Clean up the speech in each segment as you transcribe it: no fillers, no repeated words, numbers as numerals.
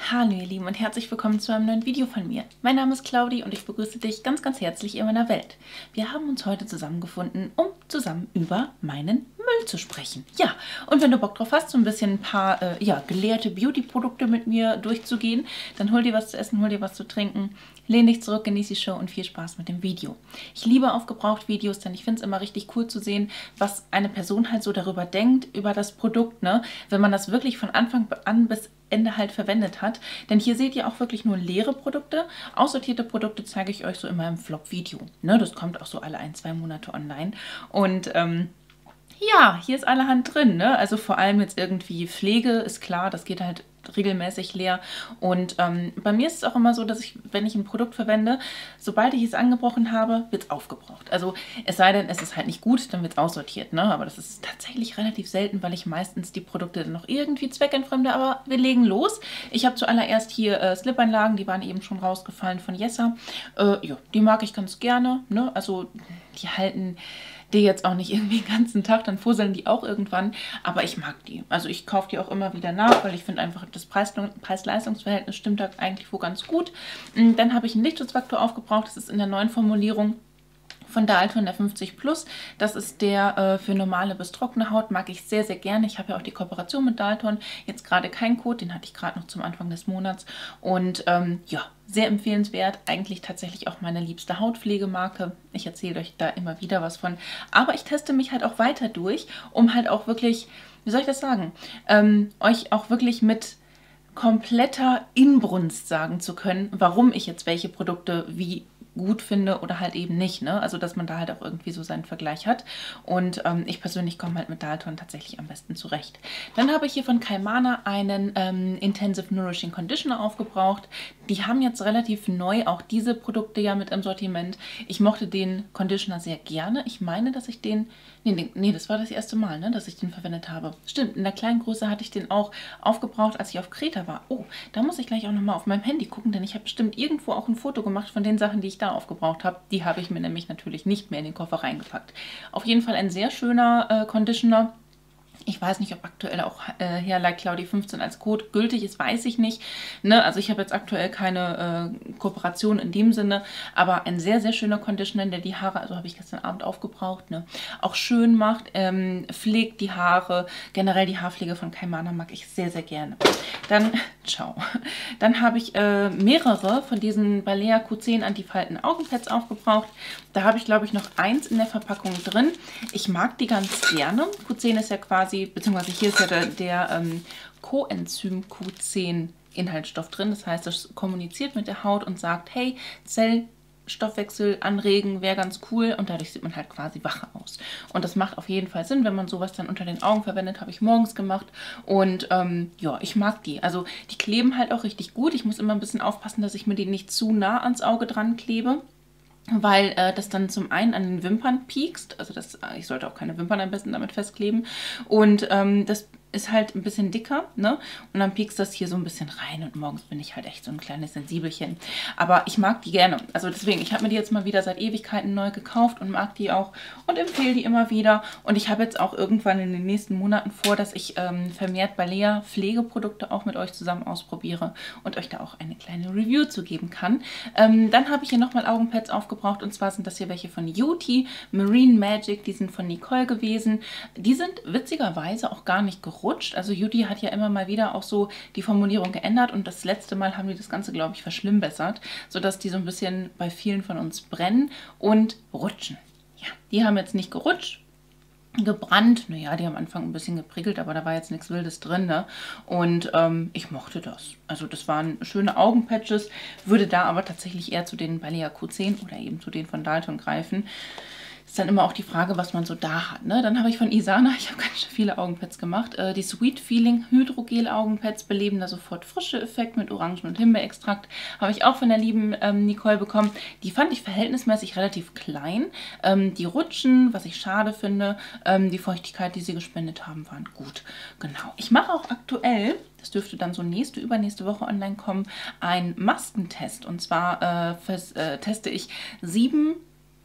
Hallo ihr Lieben und herzlich willkommen zu einem neuen Video von mir. Mein Name ist Claudi und ich begrüße dich ganz, ganz herzlich in meiner Welt. Wir haben uns heute zusammengefunden, um zusammen über meinen Müll zu sprechen. Ja, und wenn du Bock drauf hast, so ein bisschen ein paar gelehrte Beauty-Produkte mit mir durchzugehen, dann hol dir was zu essen, hol dir was zu trinken, lehn dich zurück, genieß die Show und viel Spaß mit dem Video. Ich liebe Aufgebraucht-Videos, denn ich finde es immer richtig cool zu sehen, was eine Person halt so darüber denkt, über das Produkt, ne? Wenn man das wirklich von Anfang an bis Ende halt verwendet hat. Denn hier seht ihr auch wirklich nur leere Produkte. Aussortierte Produkte zeige ich euch so immer im Vlog-Video. Ne, das kommt auch so alle 1-2 Monate online. Und ja, hier ist allerhand drin. Ne? Also vor allem jetzt irgendwie Pflege, ist klar, das geht halt regelmäßig leer. Und bei mir ist es auch immer so, dass ich, wenn ich ein Produkt verwende, sobald ich es angebrochen habe, wird es aufgebraucht. Also es sei denn, es ist halt nicht gut, dann wird es aussortiert. Ne? Aber das ist tatsächlich relativ selten, weil ich meistens die Produkte dann noch irgendwie zweckentfremde. Aber wir legen los. Ich habe zuallererst hier Slip-Einlagen, die waren eben schon rausgefallen von Yessa. Ja, die mag ich ganz gerne. Ne? Also die halten die jetzt auch nicht irgendwie den ganzen Tag, dann fusseln die auch irgendwann, aber ich mag die. Also ich kaufe die auch immer wieder nach, weil ich finde einfach, das Preis-Leistungs-Verhältnis stimmt da eigentlich wohl ganz gut. Dann habe ich einen Lichtschutzfaktor aufgebraucht, das ist in der neuen Formulierung von Dalton, der 50 Plus. Das ist der für normale bis trockene Haut, mag ich sehr, sehr gerne. Ich habe ja auch die Kooperation mit Dalton, jetzt gerade keinen Code, den hatte ich gerade noch zum Anfang des Monats. Und ja, sehr empfehlenswert, eigentlich tatsächlich auch meine liebste Hautpflegemarke. Ich erzähle euch da immer wieder was von. Aber ich teste mich halt auch weiter durch, um halt auch wirklich, wie soll ich das sagen, euch auch wirklich mit kompletter Inbrunst sagen zu können, warum ich jetzt welche Produkte wie gut finde oder halt eben nicht, ne? Also dass man da halt auch irgendwie so seinen Vergleich hat. Und ich persönlich komme halt mit Dalton tatsächlich am besten zurecht. Dann habe ich hier von Kaimana einen Intensive Nourishing Conditioner aufgebraucht. Die haben jetzt relativ neu auch diese Produkte ja mit im Sortiment. Ich mochte den Conditioner sehr gerne. Ich meine, dass ich den, nee, das war das erste Mal, ne, dass ich den verwendet habe. Stimmt, in der kleinen Größe hatte ich den auch aufgebraucht, als ich auf Kreta war. Oh, da muss ich gleich auch nochmal auf meinem Handy gucken, denn ich habe bestimmt irgendwo auch ein Foto gemacht von den Sachen, die ich da aufgebraucht habe. Die habe ich mir nämlich natürlich nicht mehr in den Koffer reingepackt. Auf jeden Fall ein sehr schöner Conditioner. Ich weiß nicht, ob aktuell auch HairLikeClaudi15 als Code gültig ist, weiß ich nicht. Ne? Also ich habe jetzt aktuell keine Kooperation in dem Sinne, aber ein sehr, sehr schöner Conditioner, der die Haare, also habe ich gestern Abend aufgebraucht, ne? Auch schön macht, pflegt die Haare. Generell die Haarpflege von Kaimana mag ich sehr, sehr gerne. Dann, ciao. Dann habe ich mehrere von diesen Balea Q10 Antifalten Augenpads aufgebraucht. Da habe ich, glaube ich, noch eins in der Verpackung drin. Ich mag die ganz gerne. Q10 ist ja quasi, beziehungsweise hier ist ja der Coenzym Q10 Inhaltsstoff drin. Das heißt, das kommuniziert mit der Haut und sagt, hey, Zellstoffwechsel anregen wäre ganz cool und dadurch sieht man halt quasi wacher aus. Und das macht auf jeden Fall Sinn, wenn man sowas dann unter den Augen verwendet, habe ich morgens gemacht und ja, ich mag die. Also die kleben halt auch richtig gut. Ich muss immer ein bisschen aufpassen, dass ich mir die nicht zu nah ans Auge dran klebe, weil das dann zum einen an den Wimpern piekst, also ich sollte auch keine Wimpern am besten damit festkleben und das ist halt ein bisschen dicker, ne? Und dann piekst das hier so ein bisschen rein und morgens bin ich halt echt so ein kleines Sensibelchen. Aber ich mag die gerne. Also deswegen, ich habe mir die jetzt mal wieder seit Ewigkeiten neu gekauft und mag die auch und empfehle die immer wieder. Und ich habe jetzt auch irgendwann in den nächsten Monaten vor, dass ich vermehrt Balea Pflegeprodukte auch mit euch zusammen ausprobiere und euch da auch eine kleine Review zu geben kann. Dann habe ich hier nochmal Augenpads aufgebraucht und zwar sind das hier welche von Yuti, Marine Magic, die sind von Nicole gewesen. Die sind witzigerweise auch gar nicht gerutscht. Also Yuti hat ja immer mal wieder auch so die Formulierung geändert und das letzte Mal haben die das Ganze, glaube ich, verschlimmbessert, sodass die so ein bisschen bei vielen von uns brennen und rutschen. Ja, die haben jetzt nicht gerutscht, gebrannt, naja, die haben am Anfang ein bisschen geprickelt, aber da war jetzt nichts Wildes drin, ne? Und ich mochte das. Also das waren schöne Augenpatches, würde da aber tatsächlich eher zu den Balea Q10 oder eben zu den von Dalton greifen. Ist dann immer auch die Frage, was man so da hat. Ne? Dann habe ich von Isana, ich habe ganz schön viele Augenpads gemacht, die Sweet Feeling Hydrogel Augenpads, beleben da sofort frische Effekt mit Orangen- und Himbeerextrakt. Habe ich auch von der lieben Nicole bekommen. Die fand ich verhältnismäßig relativ klein. Die rutschen, was ich schade finde. Die Feuchtigkeit, die sie gespendet haben, waren gut. Genau. Ich mache auch aktuell, das dürfte dann so nächste, übernächste Woche online kommen, einen Maskentest. Und zwar teste ich 7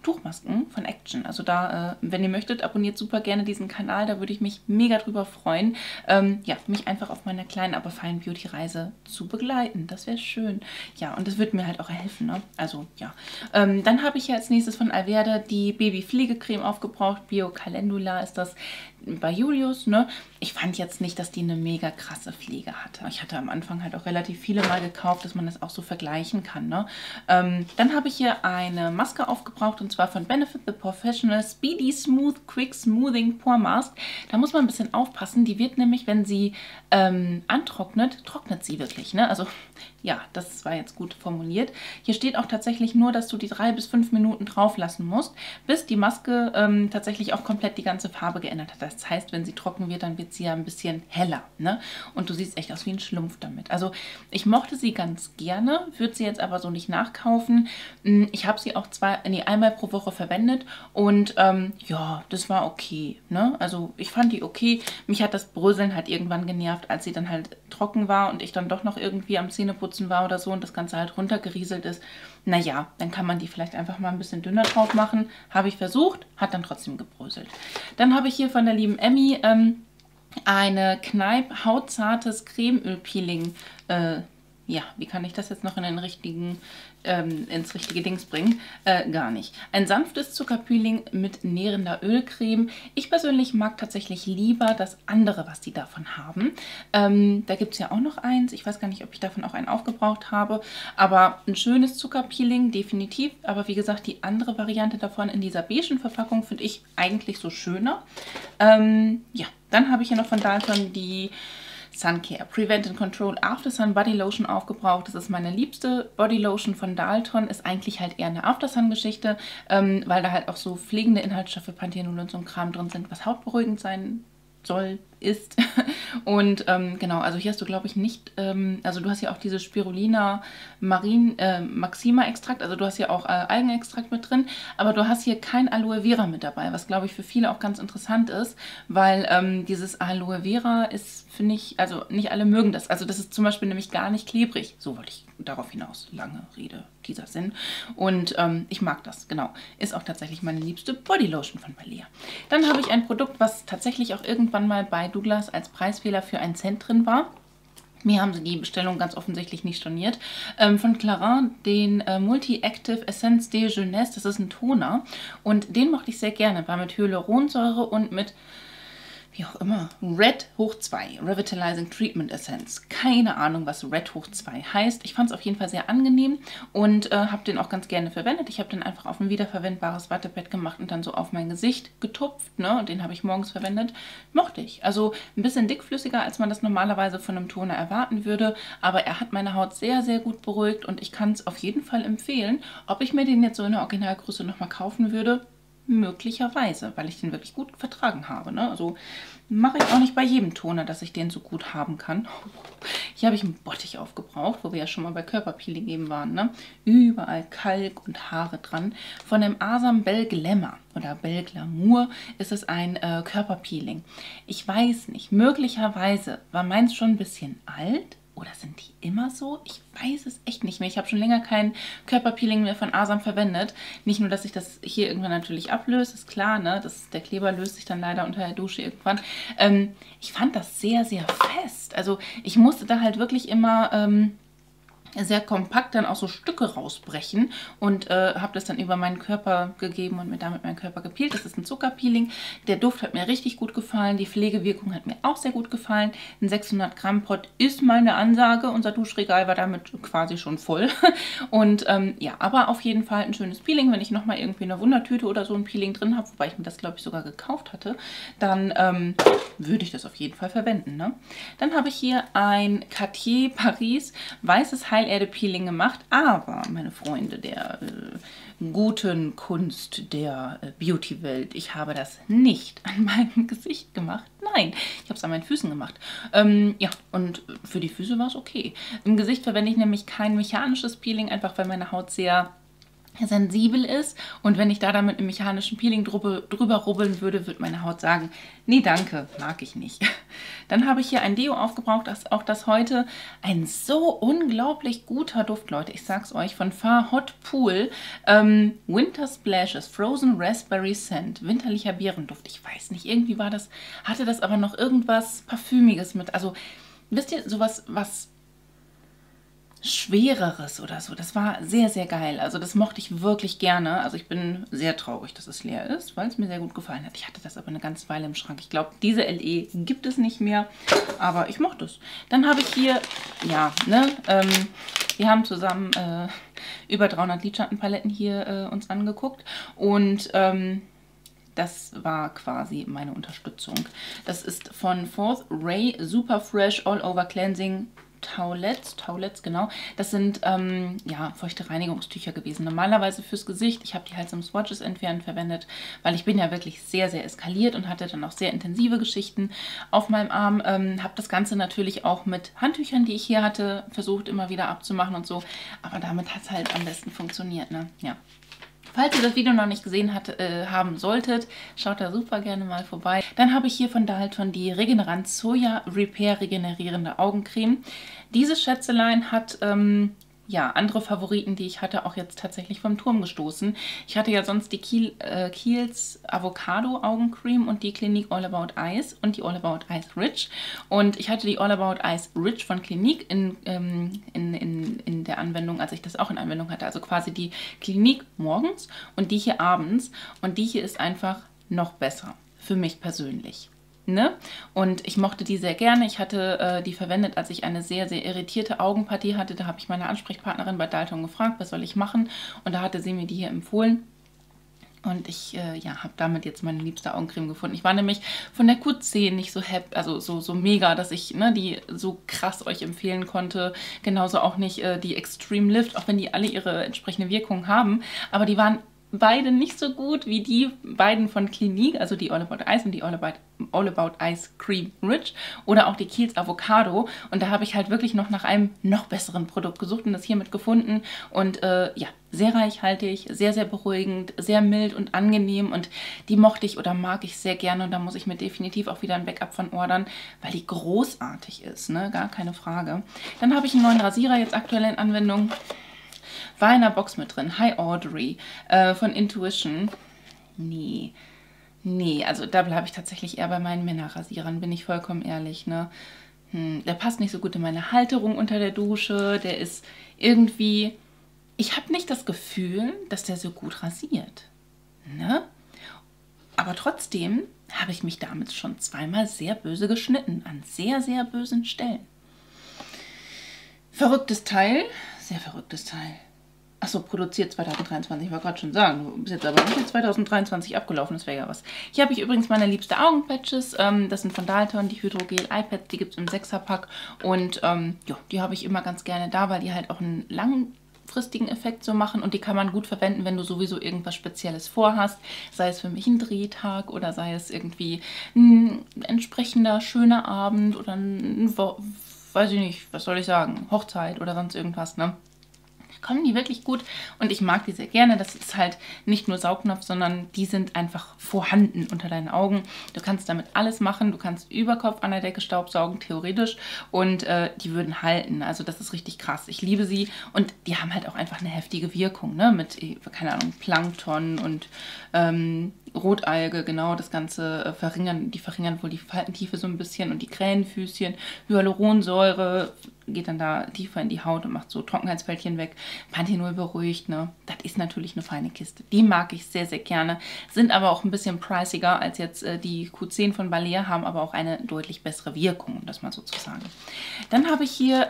Tuchmasken von Action. Also da, wenn ihr möchtet, abonniert super gerne diesen Kanal. Da würde ich mich mega drüber freuen, ja, mich einfach auf meiner kleinen, aber feinen Beauty-Reise zu begleiten. Das wäre schön. Ja, und das wird mir halt auch helfen, ne? Also, ja. Dann habe ich ja als nächstes von Alverde die Baby-Pflegecreme aufgebraucht. Bio Calendula ist das bei Julius, ne? Ich fand jetzt nicht, dass die eine mega krasse Pflege hatte. Ich hatte am Anfang halt auch relativ viele mal gekauft, dass man das auch so vergleichen kann, ne? Dann habe ich hier eine Maske aufgebraucht und zwar von Benefit the Professional Speedy Smooth Quick Smoothing Pore Mask. Da muss man ein bisschen aufpassen. Die wird nämlich, wenn sie antrocknet, trocknet sie wirklich, ne? Also ja, das war jetzt gut formuliert. Hier steht auch tatsächlich nur, dass du die 3 bis 5 Minuten drauf lassen musst, bis die Maske tatsächlich auch komplett die ganze Farbe geändert hat. Das heißt, wenn sie trocken wird, dann wird sie ja ein bisschen heller, ne? Und du siehst echt aus wie ein Schlumpf damit. Also ich mochte sie ganz gerne, würde sie jetzt aber so nicht nachkaufen. Ich habe sie auch einmal pro Woche verwendet und ja, das war okay, ne? Also ich fand die okay. Mich hat das Bröseln halt irgendwann genervt, als sie dann halt trocken war und ich dann doch noch irgendwie am Zähneputzen war oder so und das Ganze halt runtergerieselt ist. Naja, dann kann man die vielleicht einfach mal ein bisschen dünner drauf machen. Habe ich versucht, hat dann trotzdem gebröselt. Dann habe ich hier von der lieben Emmy eine Kneipp hautzartes Cremeöl-Peeling. Ja, wie kann ich das jetzt noch in den ins richtige Dings bringen? Gar nicht. Ein sanftes Zuckerpeeling mit nährender Ölcreme. Ich persönlich mag tatsächlich lieber das andere, was die davon haben. Da gibt es ja auch noch eins. Ich weiß gar nicht, ob ich davon auch einen aufgebraucht habe. Aber ein schönes Zuckerpeeling, definitiv. Aber wie gesagt, die andere Variante davon in dieser beigen Verpackung finde ich eigentlich so schöner. Ja, dann habe ich hier noch von Dalton die Suncare Prevent and Control After Sun Body Lotion aufgebraucht. Das ist meine liebste Body Lotion von Dalton. Ist eigentlich halt eher eine After Sun Geschichte, weil da halt auch so pflegende Inhaltsstoffe, Panthenol und so ein Kram drin sind, was hautberuhigend sein soll, ist. Und genau, also hier hast du, glaube ich, nicht, also du hast ja auch diese Spirulina Maxima Extrakt, also du hast ja auch Algenextrakt mit drin, aber du hast hier kein Aloe Vera mit dabei, was, glaube ich, für viele auch ganz interessant ist, weil dieses Aloe Vera ist, finde ich, also nicht alle mögen das. Also das ist zum Beispiel nämlich gar nicht klebrig. So wollte ich darauf hinaus. Lange Rede, dieser Sinn. Und ich mag das, genau. Ist auch tatsächlich meine liebste Bodylotion von Balea. Dann habe ich ein Produkt, was tatsächlich auch irgendwann mal bei Douglas als Preisfehler für 1 Cent drin war. Mir haben sie die Bestellung ganz offensichtlich nicht storniert. Von Clarins den Multi-Active Essence de Jeunesse. Das ist ein Toner. Und den mochte ich sehr gerne. War mit Hyaluronsäure und mit, wie auch immer, Red hoch 2, Revitalizing Treatment Essence. Keine Ahnung, was Red hoch 2 heißt. Ich fand es auf jeden Fall sehr angenehm und habe den auch ganz gerne verwendet. Ich habe den einfach auf ein wiederverwendbares Wattepad gemacht und dann so auf mein Gesicht getupft, ne? Und den habe ich morgens verwendet. Mochte ich. Also ein bisschen dickflüssiger, als man das normalerweise von einem Toner erwarten würde. Aber er hat meine Haut sehr, sehr gut beruhigt und ich kann es auf jeden Fall empfehlen. Ob ich mir den jetzt so in der Originalgröße nochmal kaufen würde? Möglicherweise, weil ich den wirklich gut vertragen habe, ne? Also mache ich auch nicht bei jedem Toner, dass ich den so gut haben kann. Hier habe ich einen Bottich aufgebraucht, wo wir ja schon mal bei Körperpeeling eben waren, ne? Überall Kalk und Haare dran. Von dem Asam Belle Glamour oder Belle Glamour ist es ein Körperpeeling. Ich weiß nicht, möglicherweise war meins schon ein bisschen alt. Oder sind die immer so? Ich weiß es echt nicht mehr. Ich habe schon länger kein Körperpeeling mehr von Asam verwendet. Nicht nur, dass sich das hier irgendwann natürlich ablöst, ist klar, ne? Der Kleber löst sich dann leider unter der Dusche irgendwann. Ich fand das sehr, sehr fest. Also ich musste da halt wirklich immer sehr kompakt dann auch so Stücke rausbrechen und habe das dann über meinen Körper gegeben und mir damit meinen Körper gepeelt. Das ist ein Zuckerpeeling. Der Duft hat mir richtig gut gefallen. Die Pflegewirkung hat mir auch sehr gut gefallen. Ein 600 Gramm Pot ist mal eine Ansage. Unser Duschregal war damit quasi schon voll. Und ja, aber auf jeden Fall ein schönes Peeling. Wenn ich nochmal irgendwie eine Wundertüte oder so ein Peeling drin habe, wobei ich mir das, glaube ich, sogar gekauft hatte, dann würde ich das auf jeden Fall verwenden, ne? Dann habe ich hier ein Cartier Paris weißes Heilerde-Peeling gemacht, aber, meine Freunde der guten Kunst der Beauty-Welt, ich habe das nicht an meinem Gesicht gemacht. Nein, ich habe es an meinen Füßen gemacht. Ja, und für die Füße war es okay. Im Gesicht verwende ich nämlich kein mechanisches Peeling, einfach weil meine Haut sehr sensibel ist und wenn ich da dann mit einem mechanischen Peeling drüber rubbeln würde, würde meine Haut sagen, nee, danke, mag ich nicht. Dann habe ich hier ein Deo aufgebraucht, auch das heute ein so unglaublich guter Duft, Leute, ich sag's euch, von Far Hot Pool, Winter Splashes, Frozen Raspberry Scent, winterlicher Beerenduft, ich weiß nicht, irgendwie hatte das aber noch irgendwas Parfümiges mit, also wisst ihr, sowas, was Schwereres oder so. Das war sehr, sehr geil. Also das mochte ich wirklich gerne. Also ich bin sehr traurig, dass es leer ist, weil es mir sehr gut gefallen hat. Ich hatte das aber eine ganze Weile im Schrank. Ich glaube, diese LE gibt es nicht mehr, aber ich mochte es. Dann habe ich hier, ja, ne, wir haben zusammen über 300 Lidschattenpaletten hier uns angeguckt und das war quasi meine Unterstützung. Das ist von Fourth Ray Super Fresh All Over Cleansing Towelettes, genau. Das sind ja, feuchte Reinigungstücher gewesen. Normalerweise fürs Gesicht. Ich habe die halt zum Swatches entfernen verwendet, weil ich bin ja wirklich sehr, sehr eskaliert und hatte dann auch sehr intensive Geschichten auf meinem Arm. Habe das Ganze natürlich auch mit Handtüchern, die ich hier hatte, versucht immer wieder abzumachen und so. Aber damit hat es halt am besten funktioniert, ne? Ja. Falls ihr das Video noch nicht gesehen haben solltet, schaut da super gerne mal vorbei. Dann habe ich hier von Dalton die Regenerant Soja Repair regenerierende Augencreme. Diese Schätzelein hat ja, andere Favoriten, die ich hatte, auch jetzt tatsächlich vom Turm gestoßen. Ich hatte ja sonst die Kiehl's Avocado Augencreme und die Clinique All About Eyes und die All About Eyes Rich. Und ich hatte die All About Eyes Rich von Clinique in der Anwendung, als ich das auch in Anwendung hatte. Also quasi die Clinique morgens und die hier abends. Und die hier ist einfach noch besser, für mich persönlich. Ne? Und ich mochte die sehr gerne. Ich hatte die verwendet, als ich eine sehr, sehr irritierte Augenpartie hatte. Da habe ich meine Ansprechpartnerin bei Dalton gefragt, was soll ich machen? Und da hatte sie mir die hier empfohlen. Und ich ja, habe damit jetzt meine liebste Augencreme gefunden. Ich war nämlich von der Q10 nicht so happy, also so mega, dass ich die so krass euch empfehlen konnte. Genauso auch nicht die Extreme Lift, auch wenn die alle ihre entsprechende Wirkung haben. Aber die waren beide nicht so gut wie die beiden von Clinique, also die All About Eyes und die All About Eyes Cream Rich oder auch die Kiehl's Avocado. Und da habe ich halt wirklich noch nach einem noch besseren Produkt gesucht und das hiermit gefunden. Und ja, sehr reichhaltig, sehr, sehr beruhigend, sehr mild und angenehm. Und die mochte ich oder mag ich sehr gerne. Und da muss ich mir definitiv auch wieder ein Backup von ordern, weil die großartig ist, ne? Gar keine Frage. Dann habe ich einen neuen Rasierer jetzt aktuell in Anwendung. War in der Box mit drin. Hi Audrey von Intuition. Nee, also da bleibe ich tatsächlich eher bei meinen Männerrasierern, bin ich vollkommen ehrlich, ne? Der passt nicht so gut in meine Halterung unter der Dusche. Der ist irgendwie... Ich habe nicht das Gefühl, dass der so gut rasiert, ne? Aber trotzdem habe ich mich damit schon zweimal sehr böse geschnitten. An sehr, sehr bösen Stellen. Verrücktes Teil. Sehr verrücktes Teil. Achso, produziert 2023, ich wollte gerade schon sagen, du bist jetzt aber nicht in 2023 abgelaufen, das wäre ja was. Hier habe ich übrigens meine liebste Augenpatches, das sind von Dalton, die Hydrogel iPads, die gibt es im 6er-Pack und ja, die habe ich immer ganz gerne da, weil die halt auch einen langfristigen Effekt so machen und die kann man gut verwenden, wenn du sowieso irgendwas Spezielles vorhast, sei es für mich ein Drehtag oder sei es irgendwie ein entsprechender schöner Abend oder ein, weiß ich nicht, was soll ich sagen, Hochzeit oder sonst irgendwas, ne? Kommen die wirklich gut und ich mag die sehr gerne. Das ist halt nicht nur Saugnapf, sondern die sind einfach vorhanden unter deinen Augen. Du kannst damit alles machen. Du kannst über Kopf an der Decke staubsaugen, theoretisch, und die würden halten. Also das ist richtig krass. Ich liebe sie und die haben halt auch einfach eine heftige Wirkung, ne? Mit, keine Ahnung, Plankton und Rotalge, genau, das Ganze verringern wohl die Faltentiefe so ein bisschen und die Krähenfüßchen. Hyaluronsäure geht dann da tiefer in die Haut und macht so Trockenheitsfältchen weg. Panthenol beruhigt, ne? Das ist natürlich eine feine Kiste. Die mag ich sehr, sehr gerne. Sind aber auch ein bisschen priciger als jetzt die Q10 von Balea, haben aber auch eine deutlich bessere Wirkung, um das mal so zu sagen. Dann habe ich hier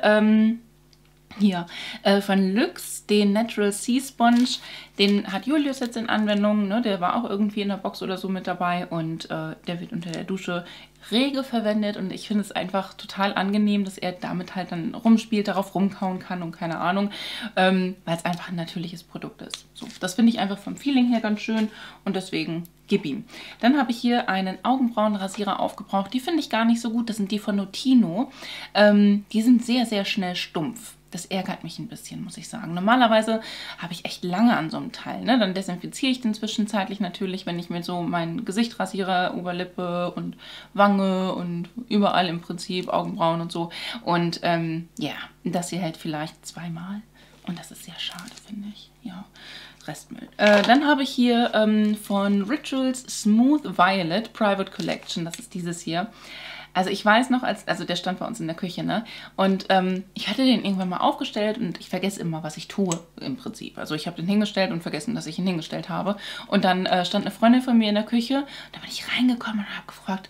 von Lux den Natural Sea Sponge. Den hat Julius jetzt in Anwendung, ne? Der war auch irgendwie in der Box oder so mit dabei und der wird unter der Dusche rege verwendet und ich finde es einfach total angenehm, dass er damit halt dann rumspielt, darauf rumkauen kann und keine Ahnung, weil es einfach ein natürliches Produkt ist. So, das finde ich einfach vom Feeling her ganz schön und deswegen gib ihm. Dann habe ich hier einen Augenbrauenrasierer aufgebraucht. Die finde ich gar nicht so gut, das sind die von Notino. Die sind sehr, sehr schnell stumpf. Das ärgert mich ein bisschen, muss ich sagen. Normalerweise habe ich echt lange an so einem Teil. Ne? Dann desinfiziere ich den zwischenzeitlich natürlich, wenn ich mir so mein Gesicht rasiere, Oberlippe und Wange und überall im Prinzip, Augenbrauen und so. Und ja, das hier hält vielleicht zweimal. Und das ist sehr schade, finde ich. Ja, Restmüll. Dann habe ich hier von Rituals Smooth Violet Private Collection. Das ist dieses hier. Also ich weiß noch, also der stand bei uns in der Küche, ne? Und ich hatte den irgendwann mal aufgestellt und ich vergesse immer, was ich tue im Prinzip. Also ich habe den hingestellt und vergessen, dass ich ihn hingestellt habe. Und dann stand eine Freundin von mir in der Küche. Da bin ich reingekommen und habe gefragt,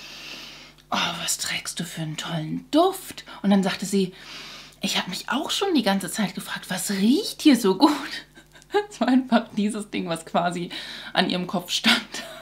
oh, was trägst du für einen tollen Duft? Und dann sagte sie, ich habe mich auch schon die ganze Zeit gefragt, was riecht hier so gut? Es war einfach dieses Ding, was quasi an ihrem Kopf stand.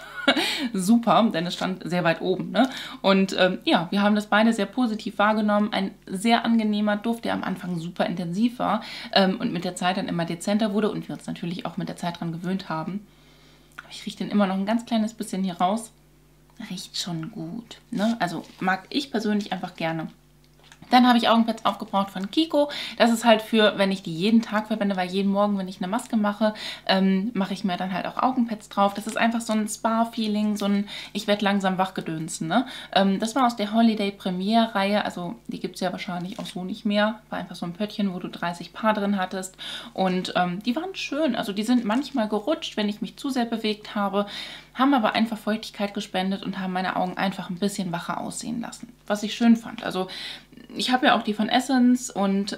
Super, denn es stand sehr weit oben. Ne? Und ja, wir haben das beide sehr positiv wahrgenommen. Ein sehr angenehmer Duft, der am Anfang super intensiv war und mit der Zeit dann immer dezenter wurde und wir uns natürlich auch mit der Zeit daran gewöhnt haben. Aber ich rieche den immer noch ein ganz kleines bisschen hier raus. Riecht schon gut. Ne? Also mag ich persönlich einfach gerne. Dann habe ich Augenpads aufgebraucht von Kiko. Das ist halt für, wenn ich die jeden Tag verwende, weil jeden Morgen, wenn ich eine Maske mache, mache ich mir dann halt auch Augenpads drauf. Das ist einfach so ein Spa-Feeling, so ein ich werde langsam wachgedönsen. Ne? Das war aus der Holiday Premiere-Reihe, also die gibt es ja wahrscheinlich auch so nicht mehr. War einfach so ein Pöttchen, wo du 30 Paar drin hattest und die waren schön. Also die sind manchmal gerutscht, wenn ich mich zu sehr bewegt habe, haben aber einfach Feuchtigkeit gespendet und haben meine Augen einfach ein bisschen wacher aussehen lassen, was ich schön fand. Also ich habe ja auch die von Essence und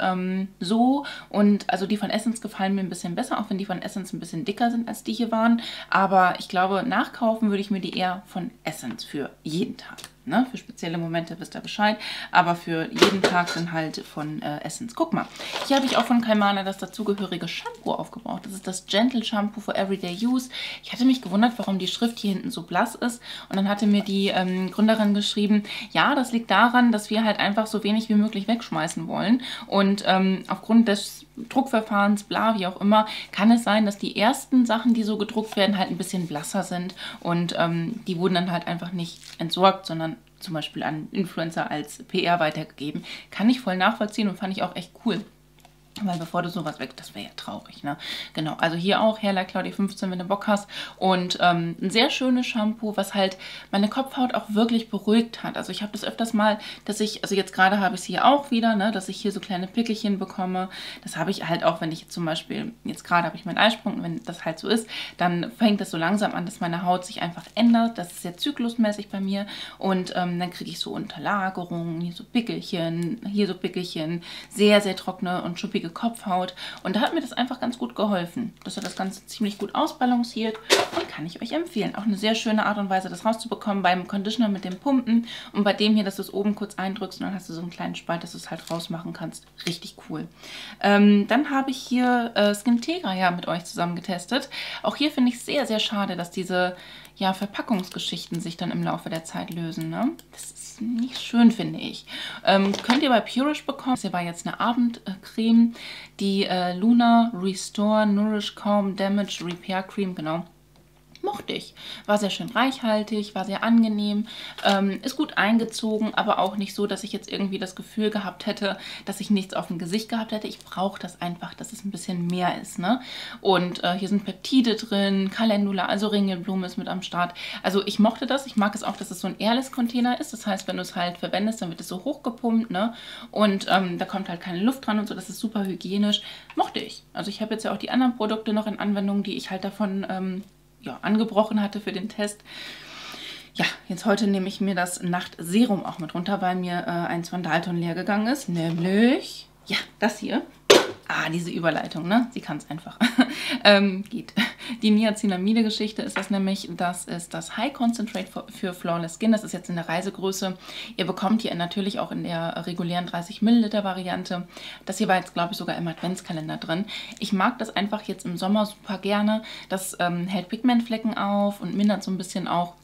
so und also die von Essence gefallen mir ein bisschen besser, auch wenn die von Essence ein bisschen dicker sind als die hier waren, aber ich glaube, nachkaufen würde ich mir die eher von Essence für jeden Tag. Ne? Für spezielle Momente wisst ihr Bescheid, aber für jeden Tag dann halt von Essence. Guck mal, hier habe ich auch von Kaimana das dazugehörige Shampoo aufgebraucht. Das ist das Gentle Shampoo for Everyday Use. Ich hatte mich gewundert, warum die Schrift hier hinten so blass ist und dann hatte mir die Gründerin geschrieben, ja, das liegt daran, dass wir halt einfach so wenig wie möglich wegschmeißen wollen und aufgrund des Druckverfahrens, bla, wie auch immer, kann es sein, dass die ersten Sachen, die so gedruckt werden, halt ein bisschen blasser sind und die wurden dann halt einfach nicht entsorgt, sondern zum Beispiel an Influencer als PR weitergegeben. Kann ich voll nachvollziehen und fand ich auch echt cool. Weil bevor du sowas weg, das wäre ja traurig, ne? Genau, also hier auch Hairline Claudia 15, wenn du Bock hast. Und ein sehr schönes Shampoo, was halt meine Kopfhaut auch wirklich beruhigt hat. Also ich habe das öfters mal, dass ich, also jetzt gerade habe ich es hier auch wieder, ne? Dass ich hier so kleine Pickelchen bekomme. Das habe ich halt auch, wenn ich jetzt zum Beispiel, jetzt gerade habe ich meinen Eisprung, und wenn das halt so ist, dann fängt das so langsam an, dass meine Haut sich einfach ändert. Das ist sehr zyklusmäßig bei mir. Und dann kriege ich so Unterlagerungen, hier so Pickelchen, sehr, sehr trockene und schuppige Kopfhaut und da hat mir das einfach ganz gut geholfen. Das hat das Ganze ziemlich gut ausbalanciert und kann ich euch empfehlen. Auch eine sehr schöne Art und Weise, das rauszubekommen beim Conditioner mit dem Pumpen und bei dem hier, dass du es oben kurz eindrückst und dann hast du so einen kleinen Spalt, dass du es halt rausmachen kannst. Richtig cool. Dann habe ich hier Skintegra ja mit euch zusammen getestet. Auch hier finde ich es sehr, sehr schade, dass diese Verpackungsgeschichten sich dann im Laufe der Zeit lösen. Ne? Das ist nicht schön, finde ich. Könnt ihr bei Purish bekommen. Das hier war jetzt eine Abendcreme, die Luna Restore Nourish Calm Damage Repair Cream, genau. Mochte ich. War sehr schön reichhaltig, war sehr angenehm, ist gut eingezogen, aber auch nicht so, dass ich jetzt irgendwie das Gefühl gehabt hätte, dass ich nichts auf dem Gesicht gehabt hätte. Ich brauche das einfach, dass es ein bisschen mehr ist. Ne? Und hier sind Peptide drin, Calendula, also Ringelblume ist mit am Start. Also ich mochte das. Ich mag es auch, dass es so ein Airless-Container ist. Das heißt, wenn du es halt verwendest, dann wird es so hochgepumpt. Ne? Und da kommt halt keine Luft dran und so. Das ist super hygienisch. Mochte ich. Also ich habe jetzt ja auch die anderen Produkte noch in Anwendung, die ich halt davon angebrochen hatte für den Test. Ja, jetzt heute nehme ich mir das Nachtserum auch mit runter, weil mir eins von Dalton leer gegangen ist. Nämlich, ja, das hier. Ah, diese Überleitung, ne? Sie kann es einfach. Geht. Die Niacinamide-Geschichte ist das nämlich. Das ist das High Concentrate für Flawless Skin. Das ist jetzt in der Reisegröße. Ihr bekommt hier natürlich auch in der regulären 30 Milliliter Variante. Das hier war jetzt, glaube ich, sogar im Adventskalender drin. Ich mag das einfach jetzt im Sommer super gerne. Das hält Pigmentflecken auf und mindert so ein bisschen auch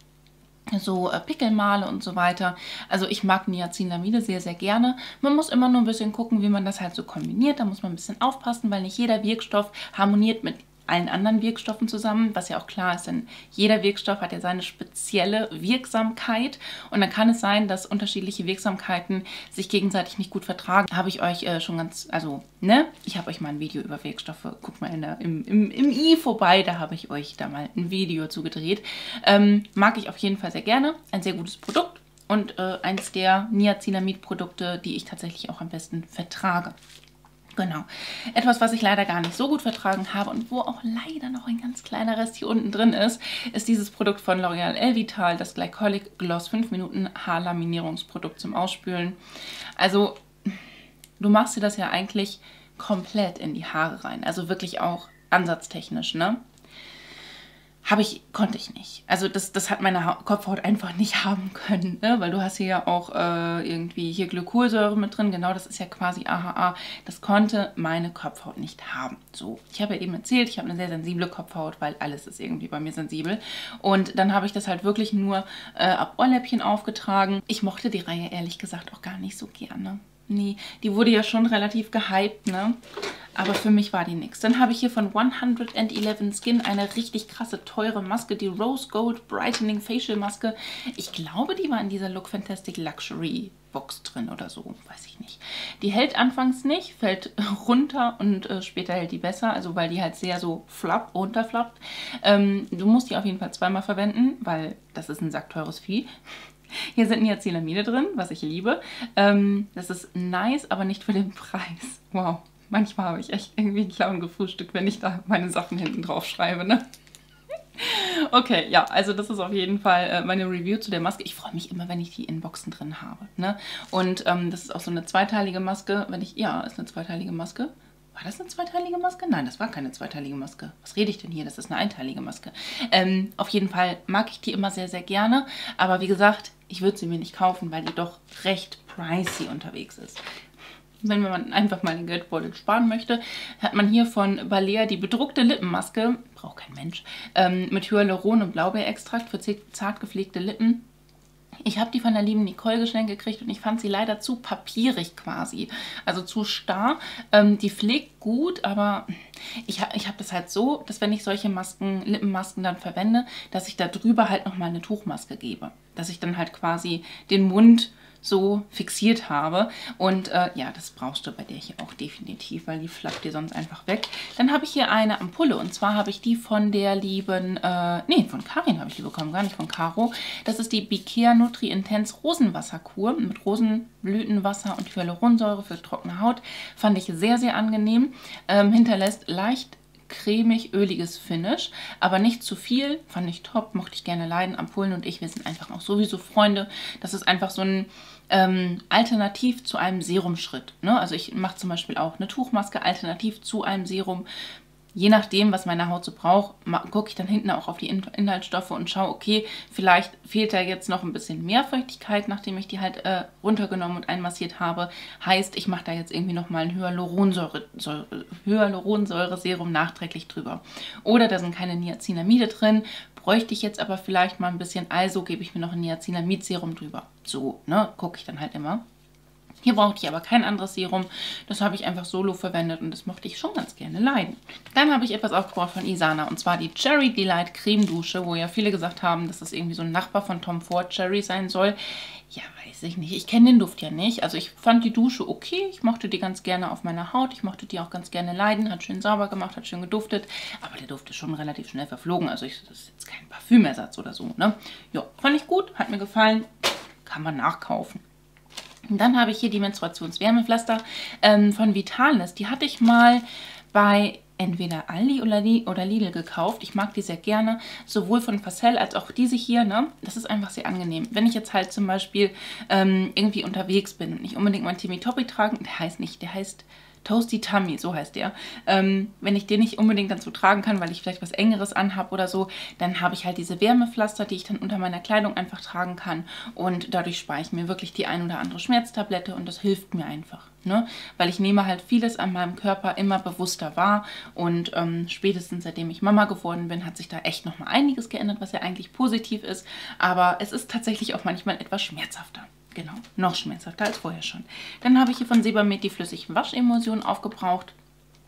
so Pickelmale und so weiter. Also ich mag Niacinamide sehr, sehr gerne. Man muss immer nur ein bisschen gucken, wie man das halt so kombiniert. Da muss man ein bisschen aufpassen, weil nicht jeder Wirkstoff harmoniert mit allen anderen Wirkstoffen zusammen, was ja auch klar ist, denn jeder Wirkstoff hat ja seine spezielle Wirksamkeit und dann kann es sein, dass unterschiedliche Wirksamkeiten sich gegenseitig nicht gut vertragen. Habe ich euch schon ganz, also, ne? Ich habe euch mal ein Video über Wirkstoffe, guckt mal im i vorbei, da habe ich euch da mal ein Video zugedreht. Mag ich auf jeden Fall sehr gerne, ein sehr gutes Produkt und eins der Niacinamid-Produkte, die ich tatsächlich auch am besten vertrage. Genau. Etwas, was ich leider gar nicht so gut vertragen habe und wo auch leider noch ein ganz kleiner Rest hier unten drin ist, ist dieses Produkt von L'Oréal Elvital, das Glycolic Gloss 5 Minuten Haarlaminierungsprodukt zum Ausspülen. Also, du machst dir das ja eigentlich komplett in die Haare rein. Also wirklich auch ansatztechnisch, ne? Konnte ich nicht. Also das hat meine Kopfhaut einfach nicht haben können, ne? Weil du hast hier ja auch irgendwie hier Glykolsäure mit drin. Genau, das ist ja quasi AHA. Das konnte meine Kopfhaut nicht haben. So, ich habe ja eben erzählt, ich habe eine sehr sensible Kopfhaut, weil alles ist irgendwie bei mir sensibel. Und dann habe ich das halt wirklich nur ab Ohrläppchen aufgetragen. Ich mochte die Reihe ehrlich gesagt auch gar nicht so gerne. Nee, die wurde ja schon relativ gehypt, ne? Aber für mich war die nichts. Dann habe ich hier von 111 Skin eine richtig krasse, teure Maske, die Rose Gold Brightening Facial Maske. Ich glaube, die war in dieser Look Fantastic Luxury Box drin oder so, weiß ich nicht. Die hält anfangs nicht, fällt runter und später hält die besser, also weil die halt sehr so runterflappt. Du musst die auf jeden Fall zweimal verwenden, weil das ist ein sackteures Vieh. Hier sind Niacinamide drin, was ich liebe. Das ist nice, aber nicht für den Preis. Wow, manchmal habe ich echt irgendwie einen Clown gefrühstückt, wenn ich da meine Sachen hinten drauf schreibe, ne? Okay, ja, also das ist auf jeden Fall meine Review zu der Maske. Ich freue mich immer, wenn ich die in Boxen drin habe, ne? Und das ist auch so eine zweiteilige Maske, ja, ist eine zweiteilige Maske. War das eine zweiteilige Maske? Nein, das war keine zweiteilige Maske. Was rede ich denn hier? Das ist eine einteilige Maske. Auf jeden Fall mag ich die immer sehr, sehr gerne. Aber wie gesagt, ich würde sie mir nicht kaufen, weil die doch recht pricey unterwegs ist. Wenn man einfach mal den Geldbeutel sparen möchte, hat man hier von Balea die bedruckte Lippenmaske, braucht kein Mensch, mit Hyaluron und Blaubeerextrakt für zart gepflegte Lippen. Ich habe die von der lieben Nicole geschenkt gekriegt und ich fand sie leider zu papierig quasi, also zu starr. Die pflegt gut, aber ich hab das halt so, dass wenn ich solche Masken, Lippenmasken dann verwende, dass ich da drüber halt nochmal eine Tuchmaske gebe. Dass ich dann halt quasi den Mund so fixiert habe. Und ja, das brauchst du bei der hier auch definitiv, weil die flappt dir sonst einfach weg. Dann habe ich hier eine Ampulle und zwar habe ich die von der lieben, nee, von Karin habe ich die bekommen, gar nicht von Caro. Das ist die Bicare Nutri Intense Rosenwasserkur mit Rosenblütenwasser und Hyaluronsäure für trockene Haut. Fand ich sehr, sehr angenehm. Hinterlässt leicht cremig, öliges Finish, aber nicht zu viel, fand ich top, mochte ich gerne leiden. Ampullen und ich, wir sind einfach auch sowieso Freunde. Das ist einfach so ein Alternativ zu einem Serumschritt, ne? Also ich mache zum Beispiel auch eine Tuchmaske alternativ zu einem Serum. Je nachdem, was meine Haut so braucht, gucke ich dann hinten auch auf die Inhaltsstoffe und schaue, okay, vielleicht fehlt da jetzt noch ein bisschen mehr Feuchtigkeit, nachdem ich die halt runtergenommen und einmassiert habe. Heißt, ich mache da jetzt irgendwie nochmal ein Hyaluronsäure-Serum nachträglich drüber. Oder da sind keine Niacinamide drin, bräuchte ich jetzt aber vielleicht mal ein bisschen, also gebe ich mir noch ein Niacinamid-Serum drüber. So, ne, gucke ich dann halt immer. Hier brauchte ich aber kein anderes Serum. Das habe ich einfach solo verwendet und das mochte ich schon ganz gerne leiden. Dann habe ich etwas aufgebraucht von Isana und zwar die Cherry Delight Cremedusche, wo ja viele gesagt haben, dass das irgendwie so ein Nachbar von Tom Ford Cherry sein soll. Ja, weiß ich nicht. Ich kenne den Duft ja nicht. Also ich fand die Dusche okay. Ich mochte die ganz gerne auf meiner Haut. Ich mochte die auch ganz gerne leiden. Hat schön sauber gemacht, hat schön geduftet. Aber der Duft ist schon relativ schnell verflogen. Also das ist jetzt kein Parfümersatz oder so, ne? Ja, fand ich gut. Hat mir gefallen. Kann man nachkaufen. Und dann habe ich hier die Menstruationswärmepflaster von Vitalis. Die hatte ich mal bei entweder Aldi oder Lidl gekauft. Ich mag die sehr gerne, sowohl von Facel als auch diese hier, ne? Das ist einfach sehr angenehm. Wenn ich jetzt halt zum Beispiel irgendwie unterwegs bin und nicht unbedingt meinen Timmy Toppi tragen, der heißt Toasty Tummy, so heißt der. Wenn ich den nicht unbedingt dann so tragen kann, weil ich vielleicht was Engeres anhabe oder so, dann habe ich halt diese Wärmepflaster, die ich dann unter meiner Kleidung einfach tragen kann. Und dadurch spare ich mir wirklich die ein oder andere Schmerztablette und das hilft mir einfach, ne? Weil ich nehme halt vieles an meinem Körper immer bewusster wahr und spätestens seitdem ich Mama geworden bin, hat sich da echt nochmal einiges geändert, was ja eigentlich positiv ist. Aber es ist tatsächlich auch manchmal etwas schmerzhafter. Genau, noch schmerzhafter als vorher schon. Dann habe ich hier von Sebamed die flüssige Waschemulsion aufgebraucht.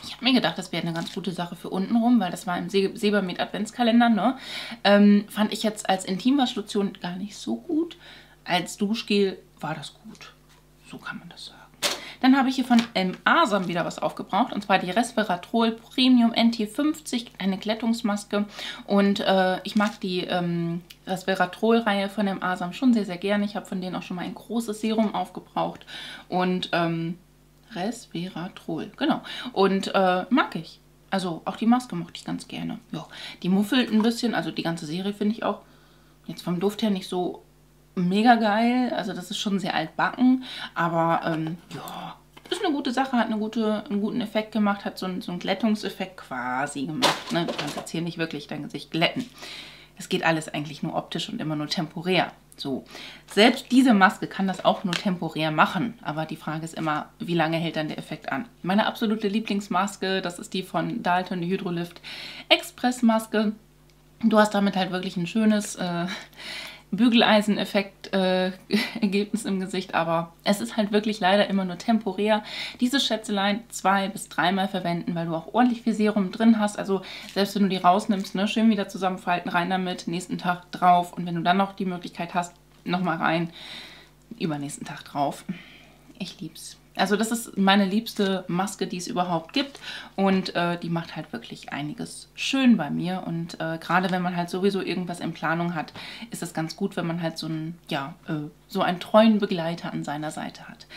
Ich habe mir gedacht, das wäre eine ganz gute Sache für untenrum, weil das war im Sebamed Adventskalender, ne? Fand ich jetzt als Intimwaschlotion gar nicht so gut. Als Duschgel war das gut. So kann man das sagen. Dann habe ich hier von Asam wieder was aufgebraucht, und zwar die Resveratrol Premium NT50, eine Glättungsmaske. Und ich mag die Resveratrol-Reihe von dem Asam schon sehr, sehr gerne. Ich habe von denen auch schon mal ein großes Serum aufgebraucht. Und Resveratrol, genau. Und mag ich. Also auch die Maske mochte ich ganz gerne. Ja, die muffelt ein bisschen, also die ganze Serie finde ich auch jetzt vom Duft her nicht so mega geil. Also das ist schon sehr altbacken, aber ja, ist eine gute Sache, hat einen guten Effekt gemacht, hat so einen Glättungseffekt quasi gemacht. Ne? Du kannst jetzt hier nicht wirklich dein Gesicht glätten. Es geht alles eigentlich nur optisch und immer nur temporär. So, selbst diese Maske kann das auch nur temporär machen, aber die Frage ist immer, wie lange hält dann der Effekt an? Meine absolute Lieblingsmaske, das ist die von Dalton, die Hydrolift Express Maske. Du hast damit halt wirklich ein schönes Bügeleisen-Effekt-Ergebnis im Gesicht, aber es ist halt wirklich leider immer nur temporär. Diese Schätzelein 2- bis 3-mal verwenden, weil du auch ordentlich viel Serum drin hast. Also selbst wenn du die rausnimmst, ne, schön wieder zusammenfalten, rein damit, nächsten Tag drauf, und wenn du dann noch die Möglichkeit hast, nochmal rein, übernächsten Tag drauf. Ich lieb's. Also das ist meine liebste Maske, die es überhaupt gibt, und die macht halt wirklich einiges schön bei mir, und gerade wenn man halt sowieso irgendwas in Planung hat, ist es ganz gut, wenn man halt so einen, ja, so einen treuen Begleiter an seiner Seite hat.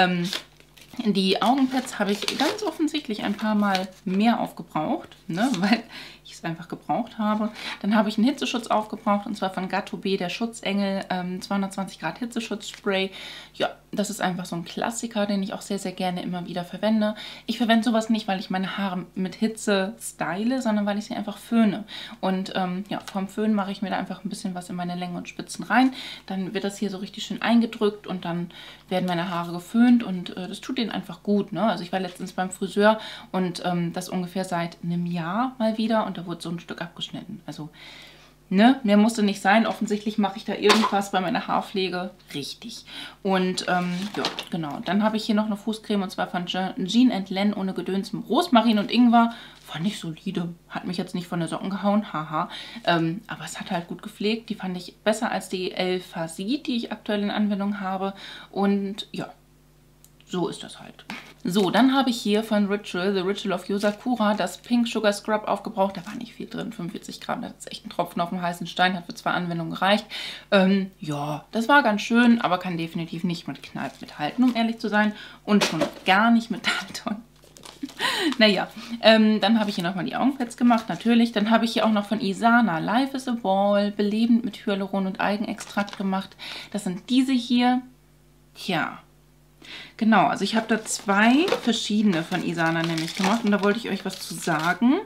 Die Augenpads habe ich ganz offensichtlich ein paar Mal mehr aufgebraucht, ne, weil ich es einfach gebraucht habe. Dann habe ich einen Hitzeschutz aufgebraucht, und zwar von Gatto B, der Schutzengel, 220 Grad Hitzeschutzspray. Ja, das ist einfach so ein Klassiker, den ich auch sehr, sehr gerne immer wieder verwende. Ich verwende sowas nicht, weil ich meine Haare mit Hitze style, sondern weil ich sie einfach föhne. Und ja, vorm Föhn mache ich mir da einfach ein bisschen was in meine Längen und Spitzen rein. Dann wird das hier so richtig schön eingedrückt, und dann werden meine Haare geföhnt, und das tut denen einfach gut, ne? Also ich war letztens beim Friseur, und das ungefähr seit einem Jahr mal wieder, und da wurde so ein Stück abgeschnitten. Also, ne, mehr musste nicht sein. Offensichtlich mache ich da irgendwas bei meiner Haarpflege richtig. Und ja, genau. Dann habe ich hier noch eine Fußcreme, und zwar von Jean Len ohne Gedöns mit Rosmarin und Ingwer. Fand ich solide. Hat mich jetzt nicht von den Socken gehauen, haha. Aber es hat halt gut gepflegt. Die fand ich besser als die Elfasid, die ich aktuell in Anwendung habe. Und ja, so ist das halt. So, dann habe ich hier von Ritual, The Ritual of Yosakura, das Pink Sugar Scrub aufgebraucht. Da war nicht viel drin, 45 Gramm, das ist echt ein Tropfen auf dem heißen Stein, hat für 2 Anwendungen gereicht. Ja, das war ganz schön, aber kann definitiv nicht mit Kneipp mithalten, um ehrlich zu sein. Und schon gar nicht mit Dalton. Naja, dann habe ich hier nochmal die Augenpads gemacht, natürlich. Dann habe ich hier auch noch von Isana Life is a Ball, belebend mit Hyaluron und Eigenextrakt gemacht. Das sind diese hier. Tja. Genau, also ich habe da 2 verschiedene von Isana nämlich gemacht, und da wollte ich euch was zu sagen.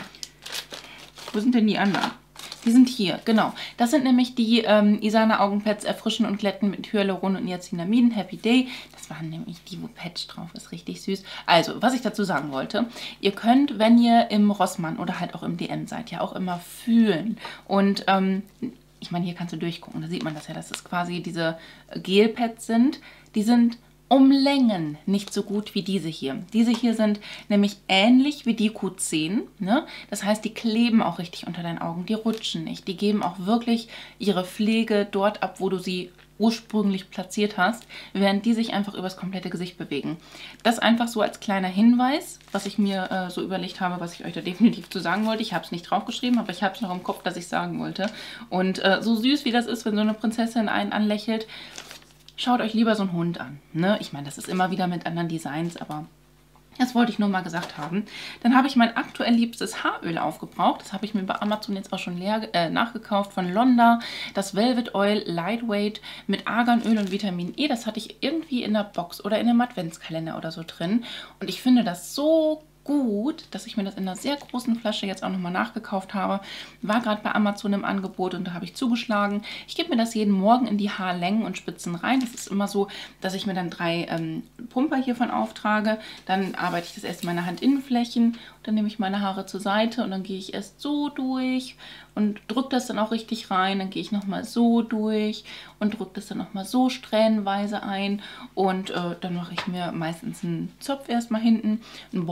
Wo sind denn die anderen? Die sind hier, genau. Das sind nämlich die Isana Augenpads Erfrischen und Glätten mit Hyaluron und Niacinamiden. Happy Day. Das waren nämlich die, wo Patch drauf ist. Richtig süß. Also, was ich dazu sagen wollte. Ihr könnt, wenn ihr im Rossmann oder halt auch im DM seid, ja auch immer fühlen. Und ich meine, hier kannst du durchgucken. Da sieht man das ja, dass es quasi diese Gelpads sind. Die sind um Längen nicht so gut wie diese hier. Diese hier sind nämlich ähnlich wie die Q10, ne? Das heißt, die kleben auch richtig unter deinen Augen, die rutschen nicht. Die geben auch wirklich ihre Pflege dort ab, wo du sie ursprünglich platziert hast, während die sich einfach übers komplette Gesicht bewegen. Das einfach so als kleiner Hinweis, was ich mir so überlegt habe, was ich euch da definitiv zu sagen wollte. Ich habe es nicht draufgeschrieben, aber ich habe es noch im Kopf, dass ich es sagen wollte. Und so süß wie das ist, wenn so eine Prinzessin einen anlächelt, schaut euch lieber so einen Hund an. Ne? Ich meine, das ist immer wieder mit anderen Designs, aber das wollte ich nur mal gesagt haben. Dann habe ich mein aktuell liebstes Haaröl aufgebraucht. Das habe ich mir bei Amazon jetzt auch schon nachgekauft von Londa. Das Velvet Oil Lightweight mit Arganöl und Vitamin E. Das hatte ich irgendwie in der Box oder in einem Adventskalender oder so drin. Und ich finde das so gut, dass ich mir das in einer sehr großen Flasche jetzt auch nochmal nachgekauft habe. War gerade bei Amazon im Angebot, und da habe ich zugeschlagen. Ich gebe mir das jeden Morgen in die Haarlängen und Spitzen rein. Das ist immer so, dass ich mir dann 3 Pumper hiervon auftrage. Dann arbeite ich das erst in meine Handinnenflächen, dann nehme ich meine Haare zur Seite, und dann gehe ich erst so durch und drücke das dann auch richtig rein. Dann gehe ich nochmal so durch und drücke das dann nochmal so strähnenweise ein, und dann mache ich mir meistens einen Zopf erstmal hinten, einen Bommel,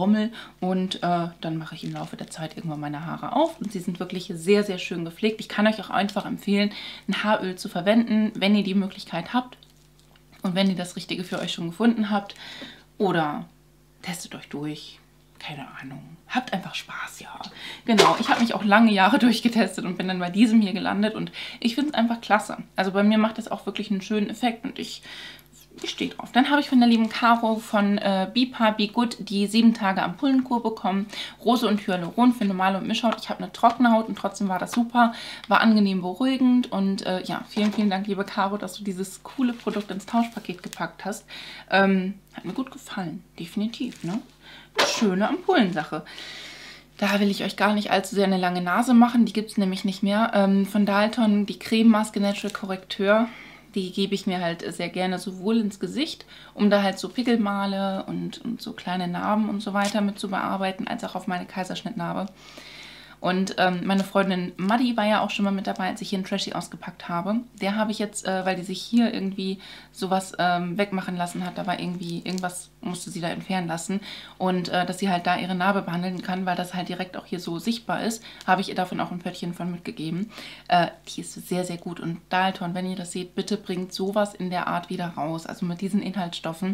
Und dann mache ich im Laufe der Zeit irgendwann meine Haare auf. Und sie sind wirklich sehr, sehr schön gepflegt. Ich kann euch auch einfach empfehlen, ein Haaröl zu verwenden, wenn ihr die Möglichkeit habt. Und wenn ihr das Richtige für euch schon gefunden habt. Oder testet euch durch. Keine Ahnung. Habt einfach Spaß, ja. Genau, ich habe mich auch lange Jahre durchgetestet und bin dann bei diesem hier gelandet. Und ich finde es einfach klasse. Also bei mir macht das auch wirklich einen schönen Effekt. Und ich stehe drauf. Dann habe ich von der lieben Caro von Bipa Be Good die 7 Tage Ampullenkur bekommen. Rose und Hyaluron für normale und Mischhaut. Ich habe eine trockene Haut und trotzdem war das super. War angenehm beruhigend. Und ja, vielen, vielen Dank, liebe Caro, dass du dieses coole Produkt ins Tauschpaket gepackt hast. Hat mir gut gefallen. Definitiv, ne? Eine schöne Ampullensache. Da will ich euch gar nicht allzu sehr eine lange Nase machen. Die gibt es nämlich nicht mehr. Von Dalton die Crememaske Natural Korrekteur. Die gebe ich mir halt sehr gerne sowohl ins Gesicht, um da halt so Pickelmale und so kleine Narben und so weiter mit zu bearbeiten, als auch auf meine Kaiserschnittnarbe. Und meine Freundin Maddi war ja auch schon mal mit dabei, als ich hier einen Trashy ausgepackt habe. Der habe ich jetzt, weil die sich hier irgendwie sowas wegmachen lassen hat, da war irgendwie, irgendwas musste sie da entfernen lassen. Und dass sie halt da ihre Narbe behandeln kann, weil das halt direkt auch hier so sichtbar ist, habe ich ihr davon auch ein Pöttchen von mitgegeben. Die ist sehr, sehr gut. Und Dalton, wenn ihr das seht, bitte bringt sowas in der Art wieder raus. Also mit diesen Inhaltsstoffen.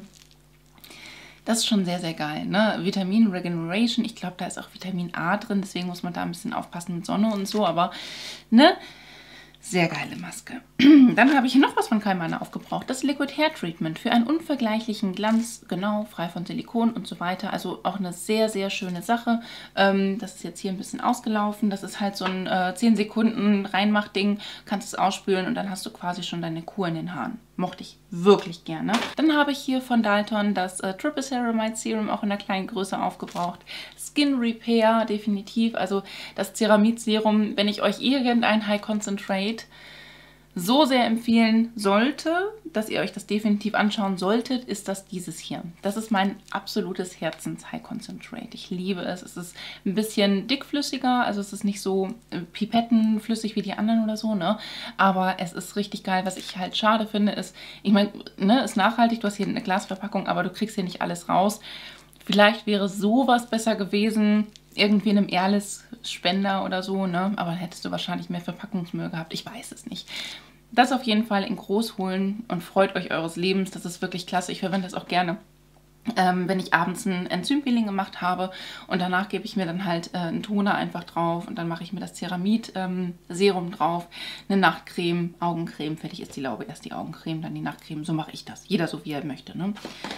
Das ist schon sehr, sehr geil, ne? Vitamin Regeneration, ich glaube, da ist auch Vitamin A drin, deswegen muss man da ein bisschen aufpassen mit Sonne und so, aber, ne? Sehr geile Maske. Dann habe ich hier noch was von Keimann aufgebraucht. Das Liquid Hair Treatment für einen unvergleichlichen Glanz, genau, frei von Silikon und so weiter. Also auch eine sehr, sehr schöne Sache. Das ist jetzt hier ein bisschen ausgelaufen. Das ist halt so ein 10 Sekunden Reinmach-Ding. Kannst es ausspülen und dann hast du quasi schon deine Kur in den Haaren. Mochte ich wirklich gerne. Dann habe ich hier von Dalton das Triple Ceramide Serum auch in einer kleinen Größe aufgebraucht. Skin Repair, definitiv. Also das Ceramid-Serum, wenn ich euch irgendein High Concentrate so sehr empfehlen sollte, dass ihr euch das definitiv anschauen solltet, ist das dieses hier. Das ist mein absolutes Herzens-High Concentrate. Ich liebe es. Es ist ein bisschen dickflüssiger, also es ist nicht so pipettenflüssig wie die anderen oder so, ne? Aber es ist richtig geil. Was ich halt schade finde, ist, ich meine, ne, ist nachhaltig, du hast hier eine Glasverpackung, aber du kriegst hier nicht alles raus. Vielleicht wäre sowas besser gewesen, irgendwie in einem Airless-Spender oder so, ne? Aber dann hättest du wahrscheinlich mehr Verpackungsmüll gehabt. Ich weiß es nicht. Das auf jeden Fall in groß holen und freut euch eures Lebens. Das ist wirklich klasse. Ich verwende das auch gerne, wenn ich abends ein Enzympeeling gemacht habe. Und danach gebe ich mir dann halt einen Toner einfach drauf. Und dann mache ich mir das Ceramid-Serum drauf. Eine Nachtcreme, Augencreme. Fertig ist die Laube. Erst die Augencreme, dann die Nachtcreme. So mache ich das. Jeder so, wie er möchte, ne?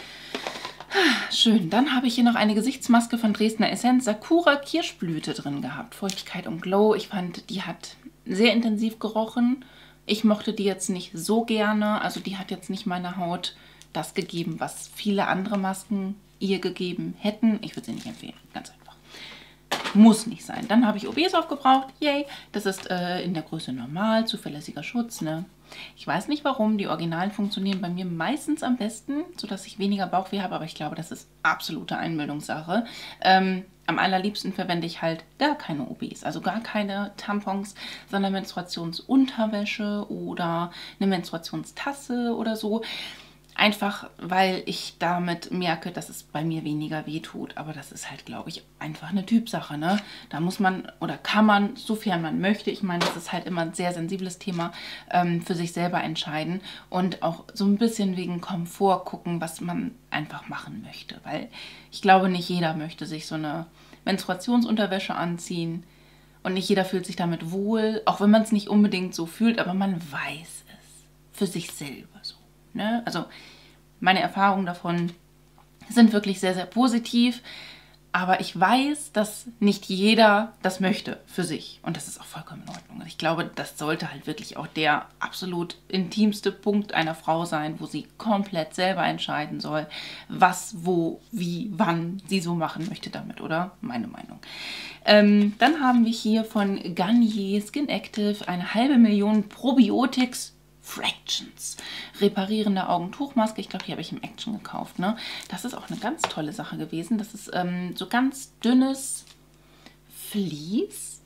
Schön. Dann habe ich hier noch eine Gesichtsmaske von Dresdner Essenz Sakura Kirschblüte drin gehabt. Feuchtigkeit und Glow. Ich fand, die hat sehr intensiv gerochen. Ich mochte die jetzt nicht so gerne. Also die hat jetzt nicht meiner Haut das gegeben, was viele andere Masken ihr gegeben hätten. Ich würde sie nicht empfehlen. Ganz einfach. Muss nicht sein. Dann habe ich OBs aufgebraucht. Yay. Das ist in der Größe normal. Zuverlässiger Schutz, ne? Ich weiß nicht warum, die Originalen funktionieren bei mir meistens am besten, sodass ich weniger Bauchweh habe, aber ich glaube, das ist absolute Einbildungssache. Am allerliebsten verwende ich halt gar keine OBs, also gar keine Tampons, sondern Menstruationsunterwäsche oder eine Menstruationstasse oder so. Einfach, weil ich damit merke, dass es bei mir weniger weh tut. Aber das ist halt, glaube ich, einfach eine Typsache, ne? Da muss man oder kann man, sofern man möchte, ich meine, das ist halt immer ein sehr sensibles Thema, für sich selber entscheiden. Und auch so ein bisschen wegen Komfort gucken, was man einfach machen möchte. Weil ich glaube, nicht jeder möchte sich so eine Menstruationsunterwäsche anziehen. Und nicht jeder fühlt sich damit wohl, auch wenn man es nicht unbedingt so fühlt, aber man weiß es für sich selber so. Ne? Also meine Erfahrungen davon sind wirklich sehr, sehr positiv. Aber ich weiß, dass nicht jeder das möchte für sich. Und das ist auch vollkommen in Ordnung. Ich glaube, das sollte halt wirklich auch der absolut intimste Punkt einer Frau sein, wo sie komplett selber entscheiden soll, was, wo, wie, wann sie so machen möchte damit, oder? Meine Meinung. Dann haben wir hier von Garnier Skin Active 500.000 Probiotics Fractions. Reparierende Augentuchmaske. Ich glaube, die habe ich im Action gekauft. Ne? Das ist auch eine ganz tolle Sache gewesen. Das ist so ganz dünnes Vlies,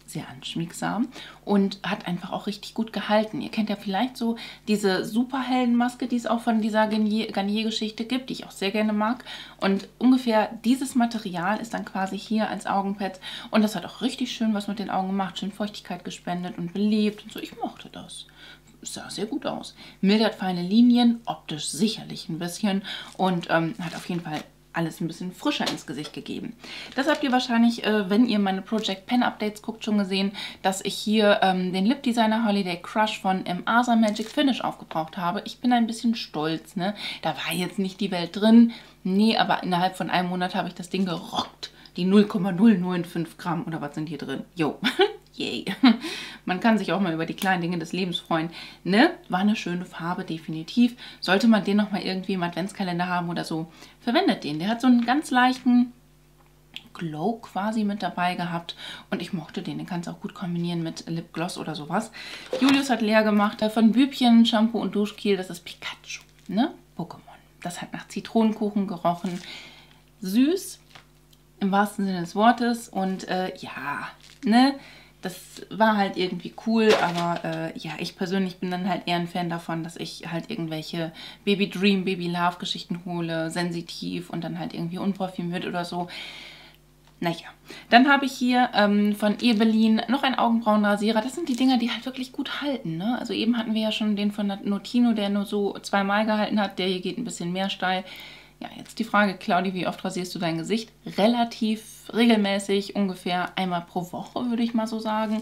sehr anschmiegsam und hat einfach auch richtig gut gehalten. Ihr kennt ja vielleicht so diese Superheldenmaske, die es auch von dieser Garnier-Geschichte gibt, die ich auch sehr gerne mag. Und ungefähr dieses Material ist dann quasi hier als Augenpads. Und das hat auch richtig schön was mit den Augen gemacht. Schön Feuchtigkeit gespendet und belebt und so. Ich mochte das. Sah sehr gut aus. Mildert feine Linien, optisch sicherlich ein bisschen und hat auf jeden Fall alles ein bisschen frischer ins Gesicht gegeben. Das habt ihr wahrscheinlich, wenn ihr meine Project Pen Updates guckt, schon gesehen, dass ich hier den Lip Designer Holiday Crush von Asa Magic Finish aufgebraucht habe. Ich bin ein bisschen stolz, ne? Da war jetzt nicht die Welt drin. Nee, aber innerhalb von einem Monat habe ich das Ding gerockt. Die 0,095 Gramm oder was sind hier drin? Jo, yay. Man kann sich auch mal über die kleinen Dinge des Lebens freuen. Ne? War eine schöne Farbe, definitiv. Sollte man den noch mal irgendwie im Adventskalender haben oder so, verwendet den. Der hat so einen ganz leichten Glow quasi mit dabei gehabt und ich mochte den. Den kannst du auch gut kombinieren mit Lipgloss oder sowas. Julius hat leer gemacht von Bübchen, Shampoo und Duschgel. Das ist Pikachu, ne? Pokémon. Das hat nach Zitronenkuchen gerochen. Süß, im wahrsten Sinne des Wortes. Und ja, ne? Das war halt irgendwie cool, aber ja, ich persönlich bin dann halt eher ein Fan davon, dass ich halt irgendwelche Baby Dream, Baby Love Geschichten hole, sensitiv und dann halt irgendwie unparfümiert oder so. Naja, dann habe ich hier von Ebelin noch einen Augenbrauenrasierer. Das sind die Dinger, die halt wirklich gut halten, ne? Also eben hatten wir ja schon den von Notino, der nur so zweimal gehalten hat. Der hier geht ein bisschen mehr steil. Ja, jetzt die Frage, Claudi, wie oft rasierst du dein Gesicht? Relativ regelmäßig, ungefähr einmal pro Woche, würde ich mal so sagen.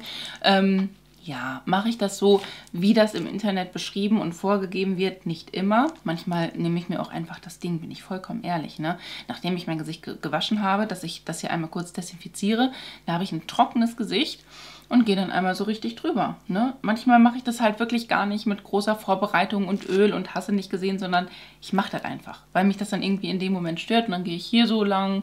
Ja, mache ich das so, wie das im Internet beschrieben und vorgegeben wird? Nicht immer. Manchmal nehme ich mir auch einfach das Ding, bin ich vollkommen ehrlich, ne? Nachdem ich mein Gesicht gewaschen habe, dass ich das hier einmal kurz desinfiziere, da habe ich ein trockenes Gesicht und gehe dann einmal so richtig drüber, ne? Manchmal mache ich das halt wirklich gar nicht mit großer Vorbereitung und Öl und hast du nicht gesehen, sondern ich mache das einfach, weil mich das dann irgendwie in dem Moment stört und dann gehe ich hier so lang,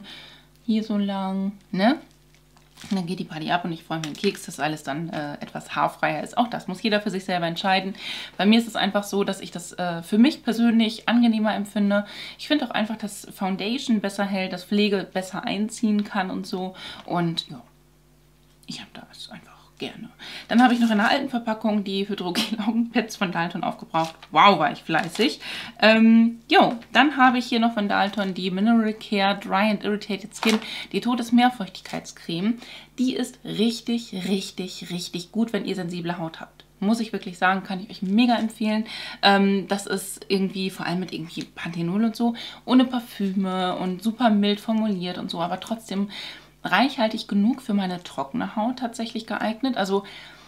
ne? Und dann geht die Party ab und ich freue mich einen Keks, dass alles dann etwas haarfreier ist. Auch das muss jeder für sich selber entscheiden. Bei mir ist es einfach so, dass ich das für mich persönlich angenehmer empfinde. Ich finde auch einfach, dass Foundation besser hält, dass Pflege besser einziehen kann und so. Und ja, ich habe das einfach gerne. Dann habe ich noch in einer alten Verpackung die Hydrogel-Augenpads von Dalton aufgebraucht. Wow, war ich fleißig. Dann habe ich hier noch von Dalton die Mineral Care Dry and Irritated Skin, die Todesmeerfeuchtigkeitscreme. Die ist richtig, richtig, richtig gut, wenn ihr sensible Haut habt. Muss ich wirklich sagen, kann ich euch mega empfehlen. Das ist irgendwie, vor allem mit irgendwie Panthenol und so, ohne Parfüme und super mild formuliert und so, aber trotzdem reichhaltig genug für meine trockene Haut tatsächlich geeignet. Also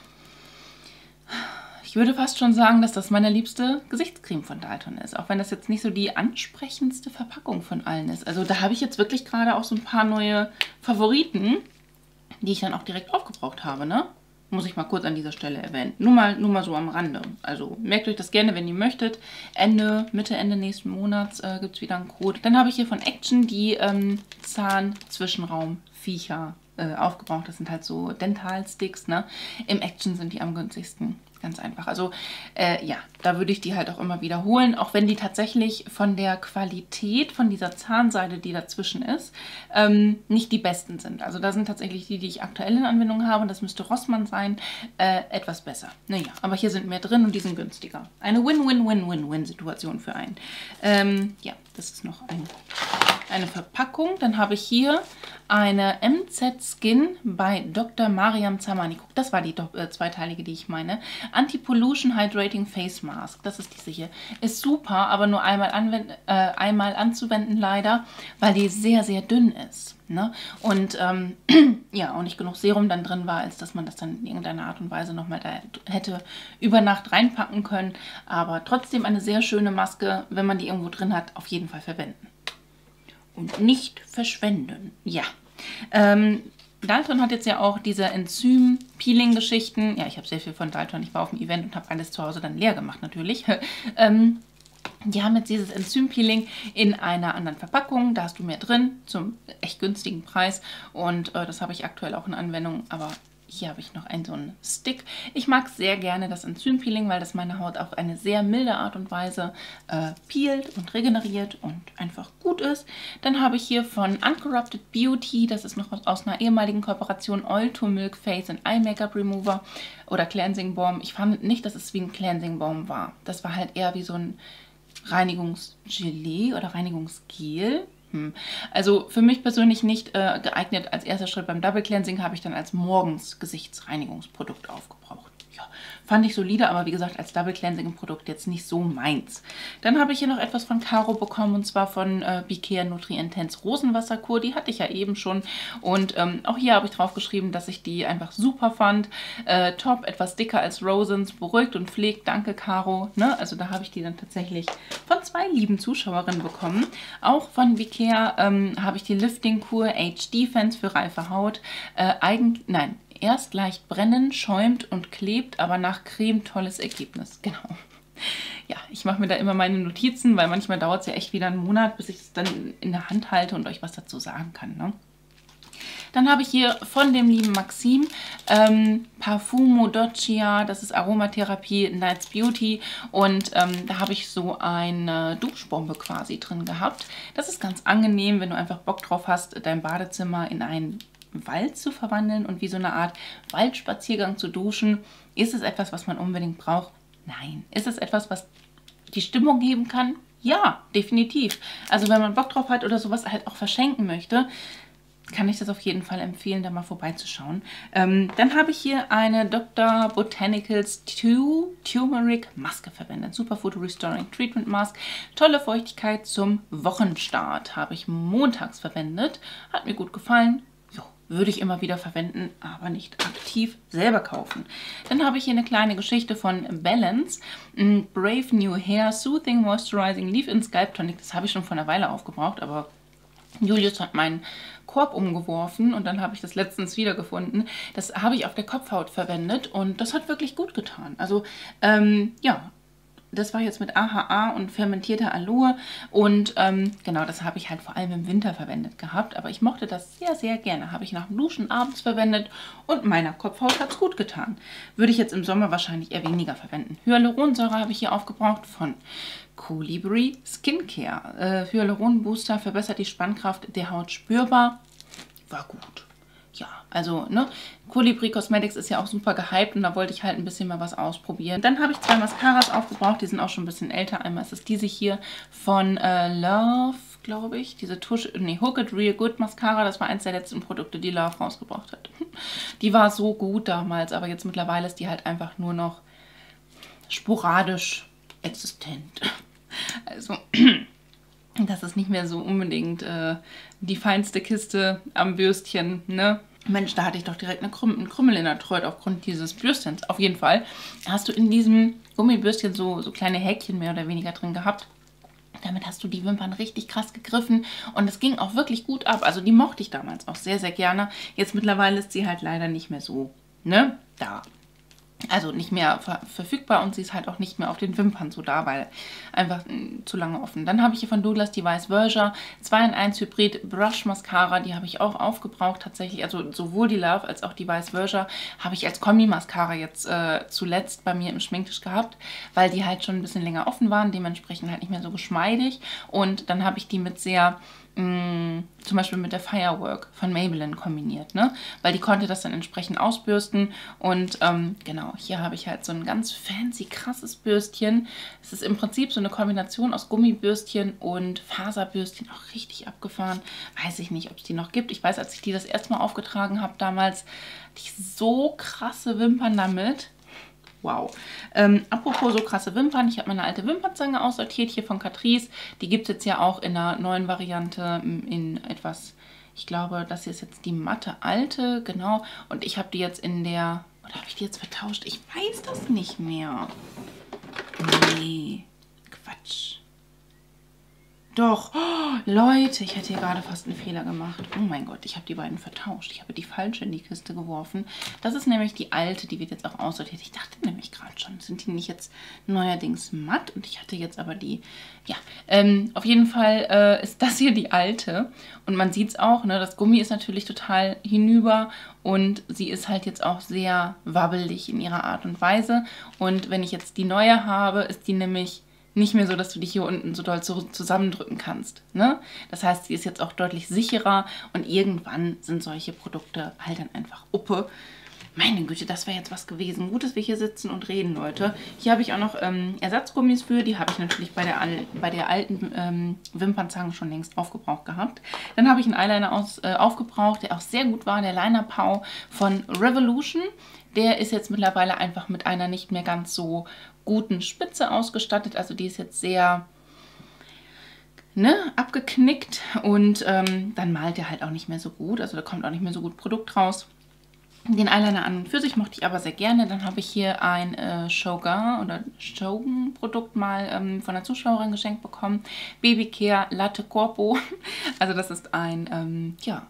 ich würde fast schon sagen, dass das meine liebste Gesichtscreme von Dalton ist. Auch wenn das jetzt nicht so die ansprechendste Verpackung von allen ist. Also da habe ich jetzt wirklich gerade auch so ein paar neue Favoriten, die ich dann auch direkt aufgebraucht habe, ne? Muss ich mal kurz an dieser Stelle erwähnen. Nur mal so am Rande. Also merkt euch das gerne, wenn ihr möchtet. Mitte, Ende nächsten Monats gibt es wieder einen Code. Dann habe ich hier von Action die Zahn-Zwischenraum-Viecher aufgebraucht. Das sind halt so Dental-Sticks, ne? Im Action sind die am günstigsten. Ganz einfach. Also ja, da würde ich die halt auch immer wiederholen, auch wenn die tatsächlich von der Qualität von dieser Zahnseide, die dazwischen ist, nicht die besten sind. Also da sind tatsächlich die ich aktuell in Anwendung habe, das müsste Rossmann sein, etwas besser. Naja, aber hier sind mehr drin und die sind günstiger. Eine Win-Win-Win-Win-Win-Situation für einen. Ja, das ist noch eine Verpackung. Dann habe ich hier eine MZ Skin bei Dr. Mariam Zamani. Das war die zweiteilige, die ich meine. Anti-Pollution Hydrating Face Mask. Das ist diese hier. Ist super, aber nur einmal anzuwenden leider, weil die sehr, sehr dünn ist. Ne? Und ja, auch nicht genug Serum dann drin war, als dass man das dann in irgendeiner Art und Weise nochmal da hätte über Nacht reinpacken können. Aber trotzdem eine sehr schöne Maske, wenn man die irgendwo drin hat, auf jeden Fall verwenden. Und nicht verschwenden. Ja. Dalton hat jetzt ja auch diese Enzym-Peeling-Geschichten. Ja, ich habe sehr viel von Dalton. Ich war auf dem Event und habe alles zu Hause dann leer gemacht natürlich. Die haben jetzt dieses Enzym-Peeling in einer anderen Verpackung. Da hast du mehr drin zum echt günstigen Preis. Und das habe ich aktuell auch in Anwendung. Aber hier habe ich noch so einen Stick. Ich mag sehr gerne das Enzympeeling, weil das meine Haut auf eine sehr milde Art und Weise peelt und regeneriert und einfach gut ist. Dann habe ich hier von Uncorrupted Beauty, das ist noch aus einer ehemaligen Kooperation, Oil to Milk Face and Eye Makeup Remover oder Cleansing Balm. Ich fand nicht, dass es wie ein Cleansing Balm war. Das war halt eher wie so ein Reinigungsgelee oder Reinigungsgel. Also für mich persönlich nicht geeignet. Als erster Schritt beim Double Cleansing habe ich dann als morgens Gesichtsreinigungsprodukt aufgebraucht. Ja, fand ich solide, aber wie gesagt, als Double Cleansing Produkt jetzt nicht so meins. Dann habe ich hier noch etwas von Caro bekommen und zwar von Bicare Nutri-Intense Rosenwasserkur. Die hatte ich ja eben schon und auch hier habe ich drauf geschrieben, dass ich die einfach super fand. Top, etwas dicker als Rosens, beruhigt und pflegt. Danke, Caro. Ne? Also da habe ich die dann tatsächlich von 2 lieben Zuschauerinnen bekommen. Auch von Bicare habe ich die Lifting Kur HD Defense für reife Haut. Erst leicht brennen, schäumt und klebt, aber nach Creme tolles Ergebnis. Genau. Ja, ich mache mir da immer meine Notizen, weil manchmal dauert es ja echt wieder einen Monat, bis ich es dann in der Hand halte und euch was dazu sagen kann. Ne? Dann habe ich hier von dem lieben Maxim Parfumo Doccia, das ist Aromatherapie Night's Beauty und da habe ich so eine Duschbombe quasi drin gehabt. Das ist ganz angenehm, wenn du einfach Bock drauf hast, dein Badezimmer in einen Wald zu verwandeln und wie so eine Art Waldspaziergang zu duschen. Ist es etwas, was man unbedingt braucht? Nein. Ist es etwas, was die Stimmung geben kann? Ja, definitiv. Also wenn man Bock drauf hat oder sowas halt auch verschenken möchte, kann ich das auf jeden Fall empfehlen, da mal vorbeizuschauen. Dann habe ich hier eine Dr. Botanicals Turmeric Maske verwendet. Superfood Restoring Treatment Mask. Tolle Feuchtigkeit zum Wochenstart. Habe ich montags verwendet. Hat mir gut gefallen. Würde ich immer wieder verwenden, aber nicht aktiv selber kaufen. Dann habe ich hier eine kleine Geschichte von Balance. Brave New Hair Soothing Moisturizing Leave-In Scalp Tonic. Das habe ich schon vor einer Weile aufgebraucht, aber Julius hat meinen Korb umgeworfen und dann habe ich das letztens wiedergefunden. Das habe ich auf der Kopfhaut verwendet und das hat wirklich gut getan. Also, ja. Das war jetzt mit AHA und fermentierter Aloe und genau, das habe ich halt vor allem im Winter verwendet gehabt. Aber ich mochte das sehr, sehr gerne. Habe ich nach dem Duschen abends verwendet und meiner Kopfhaut hat es gut getan. Würde ich jetzt im Sommer wahrscheinlich eher weniger verwenden. Hyaluronsäure habe ich hier aufgebraucht von Colibri Skincare. Hyaluron Booster verbessert die Spannkraft der Haut spürbar. War gut. Ja, also, ne, Colibri Cosmetics ist ja auch super gehypt und da wollte ich halt ein bisschen mal was ausprobieren. Dann habe ich 2 Mascaras aufgebraucht, die sind auch schon ein bisschen älter. Einmal ist es diese hier von Love, glaube ich, diese Hooked Real Good Mascara. Das war eins der letzten Produkte, die Love rausgebracht hat. Die war so gut damals, aber jetzt mittlerweile ist die halt einfach nur noch sporadisch existent. Also... Das ist nicht mehr so unbedingt die feinste Kiste am Bürstchen, ne? Mensch, da hatte ich doch direkt einen Krümmel in der Treut aufgrund dieses Bürstchens. Auf jeden Fall hast du in diesem Gummibürstchen so kleine Häkchen mehr oder weniger drin gehabt. Damit hast du die Wimpern richtig krass gegriffen und es ging auch wirklich gut ab. Also die mochte ich damals auch sehr, sehr gerne. Jetzt mittlerweile ist sie halt leider nicht mehr so, ne, da. Also nicht mehr verfügbar und sie ist halt auch nicht mehr auf den Wimpern so da, weil einfach zu lange offen. Dann habe ich hier von Douglas die Vice Versa 2-in-1 Hybrid Brush Mascara. Die habe ich auch aufgebraucht tatsächlich. Also sowohl die Love als auch die Vice Versa habe ich als Kombi-Mascara jetzt zuletzt bei mir im Schminktisch gehabt, weil die halt schon ein bisschen länger offen waren, dementsprechend halt nicht mehr so geschmeidig. Und dann habe ich die mit sehr... zum Beispiel mit der Firework von Maybelline kombiniert, ne? Weil die konnte das dann entsprechend ausbürsten und genau, hier habe ich halt so ein ganz fancy, krasses Bürstchen. Es ist im Prinzip so eine Kombination aus Gummibürstchen und Faserbürstchen, auch richtig abgefahren. Weiß ich nicht, ob es die noch gibt. Ich weiß, als ich die das erste Mal aufgetragen habe damals, hatte ich so krasse Wimpern damit. Wow. Apropos so krasse Wimpern, ich habe meine alte Wimpernzange aussortiert hier von Catrice. Die gibt es jetzt ja auch in einer neuen Variante in etwas, ich glaube, das hier ist jetzt die matte alte, genau. Und ich habe die jetzt in der, oder habe ich die jetzt vertauscht? Ich weiß das nicht mehr. Nee, Quatsch. Doch, oh, Leute, ich hätte hier gerade fast einen Fehler gemacht. Oh mein Gott, ich habe die beiden vertauscht. Ich habe die falsche in die Kiste geworfen. Das ist nämlich die alte, die wird jetzt auch aussortiert. Ich dachte nämlich gerade schon, sind die nicht jetzt neuerdings matt? Und ich hatte jetzt aber die, ja, auf jeden Fall ist das hier die alte. Und man sieht es auch, ne, das Gummi ist natürlich total hinüber und sie ist halt jetzt auch sehr wabbelig in ihrer Art und Weise. Und wenn ich jetzt die neue habe, ist die nämlich nicht mehr so, dass du dich hier unten so doll zusammendrücken kannst. Ne? Das heißt, sie ist jetzt auch deutlich sicherer und irgendwann sind solche Produkte halt dann einfach Uppe. Meine Güte, das wäre jetzt was gewesen. Gut, dass wir hier sitzen und reden, Leute. Hier habe ich auch noch Ersatzgummis für. Die habe ich natürlich bei der alten Wimpernzange schon längst aufgebraucht gehabt. Dann habe ich einen Eyeliner aufgebraucht, der auch sehr gut war. Der Liner Pow von Revolution. Der ist jetzt mittlerweile einfach mit einer nicht mehr ganz so guten Spitze ausgestattet. Also die ist jetzt sehr abgeknickt und dann malt der halt auch nicht mehr so gut. Also da kommt auch nicht mehr so gut Produkt raus. Den Eyeliner an und für sich mochte ich aber sehr gerne. Dann habe ich hier ein Shogun Produkt mal von einer Zuschauerin geschenkt bekommen. Baby Care Latte Corpo. Also das ist eine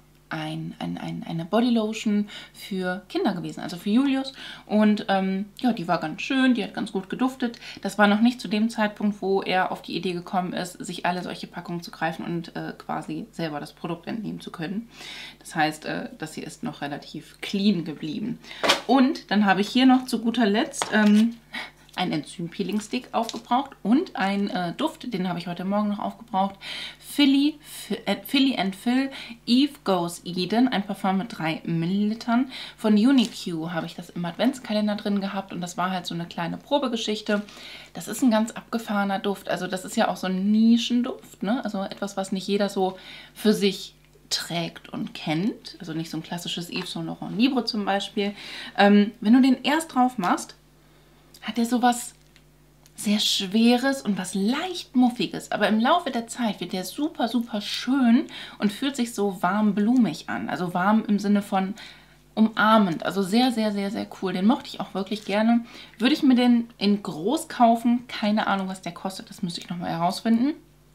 Bodylotion für Kinder gewesen, also für Julius. Und ja, die war ganz schön, die hat ganz gut geduftet. Das war noch nicht zu dem Zeitpunkt, wo er auf die Idee gekommen ist, sich alle solche Packungen zu greifen und quasi selber das Produkt entnehmen zu können. Das heißt, das hier ist noch relativ clean geblieben. Und dann habe ich hier noch zu guter Letzt ein Enzym-Peeling-Stick aufgebraucht und ein Duft, den habe ich heute Morgen noch aufgebraucht. Philly and Phil Eve Goes Eden, ein Parfum mit 3 Millilitern. Von Unique habe ich das im Adventskalender drin gehabt und das war halt so eine kleine Probegeschichte. Das ist ein ganz abgefahrener Duft, also das ist ja auch so ein Nischenduft, ne? Also etwas, was nicht jeder so für sich trägt und kennt. Also nicht so ein klassisches Yves Saint Laurent Libre zum Beispiel. Wenn du den erst drauf machst, hat er sowas sehr Schweres und was leicht Muffiges. Aber im Laufe der Zeit wird der super, super schön und fühlt sich so warm blumig an. Also warm im Sinne von umarmend. Also sehr, sehr, sehr, sehr cool. Den mochte ich auch wirklich gerne. Würde ich mir den in groß kaufen? Keine Ahnung, was der kostet. Das müsste ich nochmal herausfinden.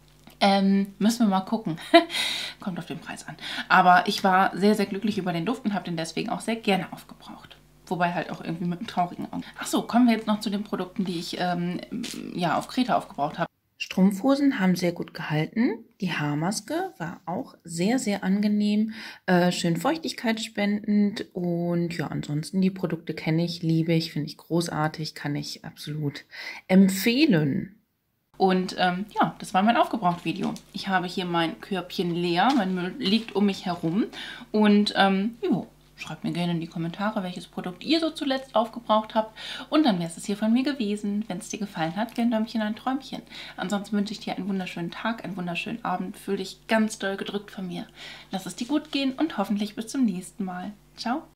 Müssen wir mal gucken. Kommt auf den Preis an. Aber ich war sehr, sehr glücklich über den Duft und habe den deswegen auch sehr gerne aufgebraucht. Wobei halt auch irgendwie mit einem traurigen Auge. Achso, kommen wir jetzt noch zu den Produkten, die ich ja, auf Kreta aufgebraucht habe. Strumpfhosen haben sehr gut gehalten. Die Haarmaske war auch sehr, sehr angenehm. Schön feuchtigkeitsspendend. Und ja, ansonsten die Produkte kenne ich, liebe ich, finde ich großartig, kann ich absolut empfehlen. Und ja, das war mein Aufgebraucht-Video. Ich habe hier mein Körbchen leer. Mein Müll liegt um mich herum. Und jo. Schreibt mir gerne in die Kommentare, welches Produkt ihr so zuletzt aufgebraucht habt. Und dann wäre es hier von mir gewesen. Wenn es dir gefallen hat, gern Däumchen, ein Träumchen. Ansonsten wünsche ich dir einen wunderschönen Tag, einen wunderschönen Abend. Fühl dich ganz doll gedrückt von mir. Lass es dir gut gehen und hoffentlich bis zum nächsten Mal. Ciao.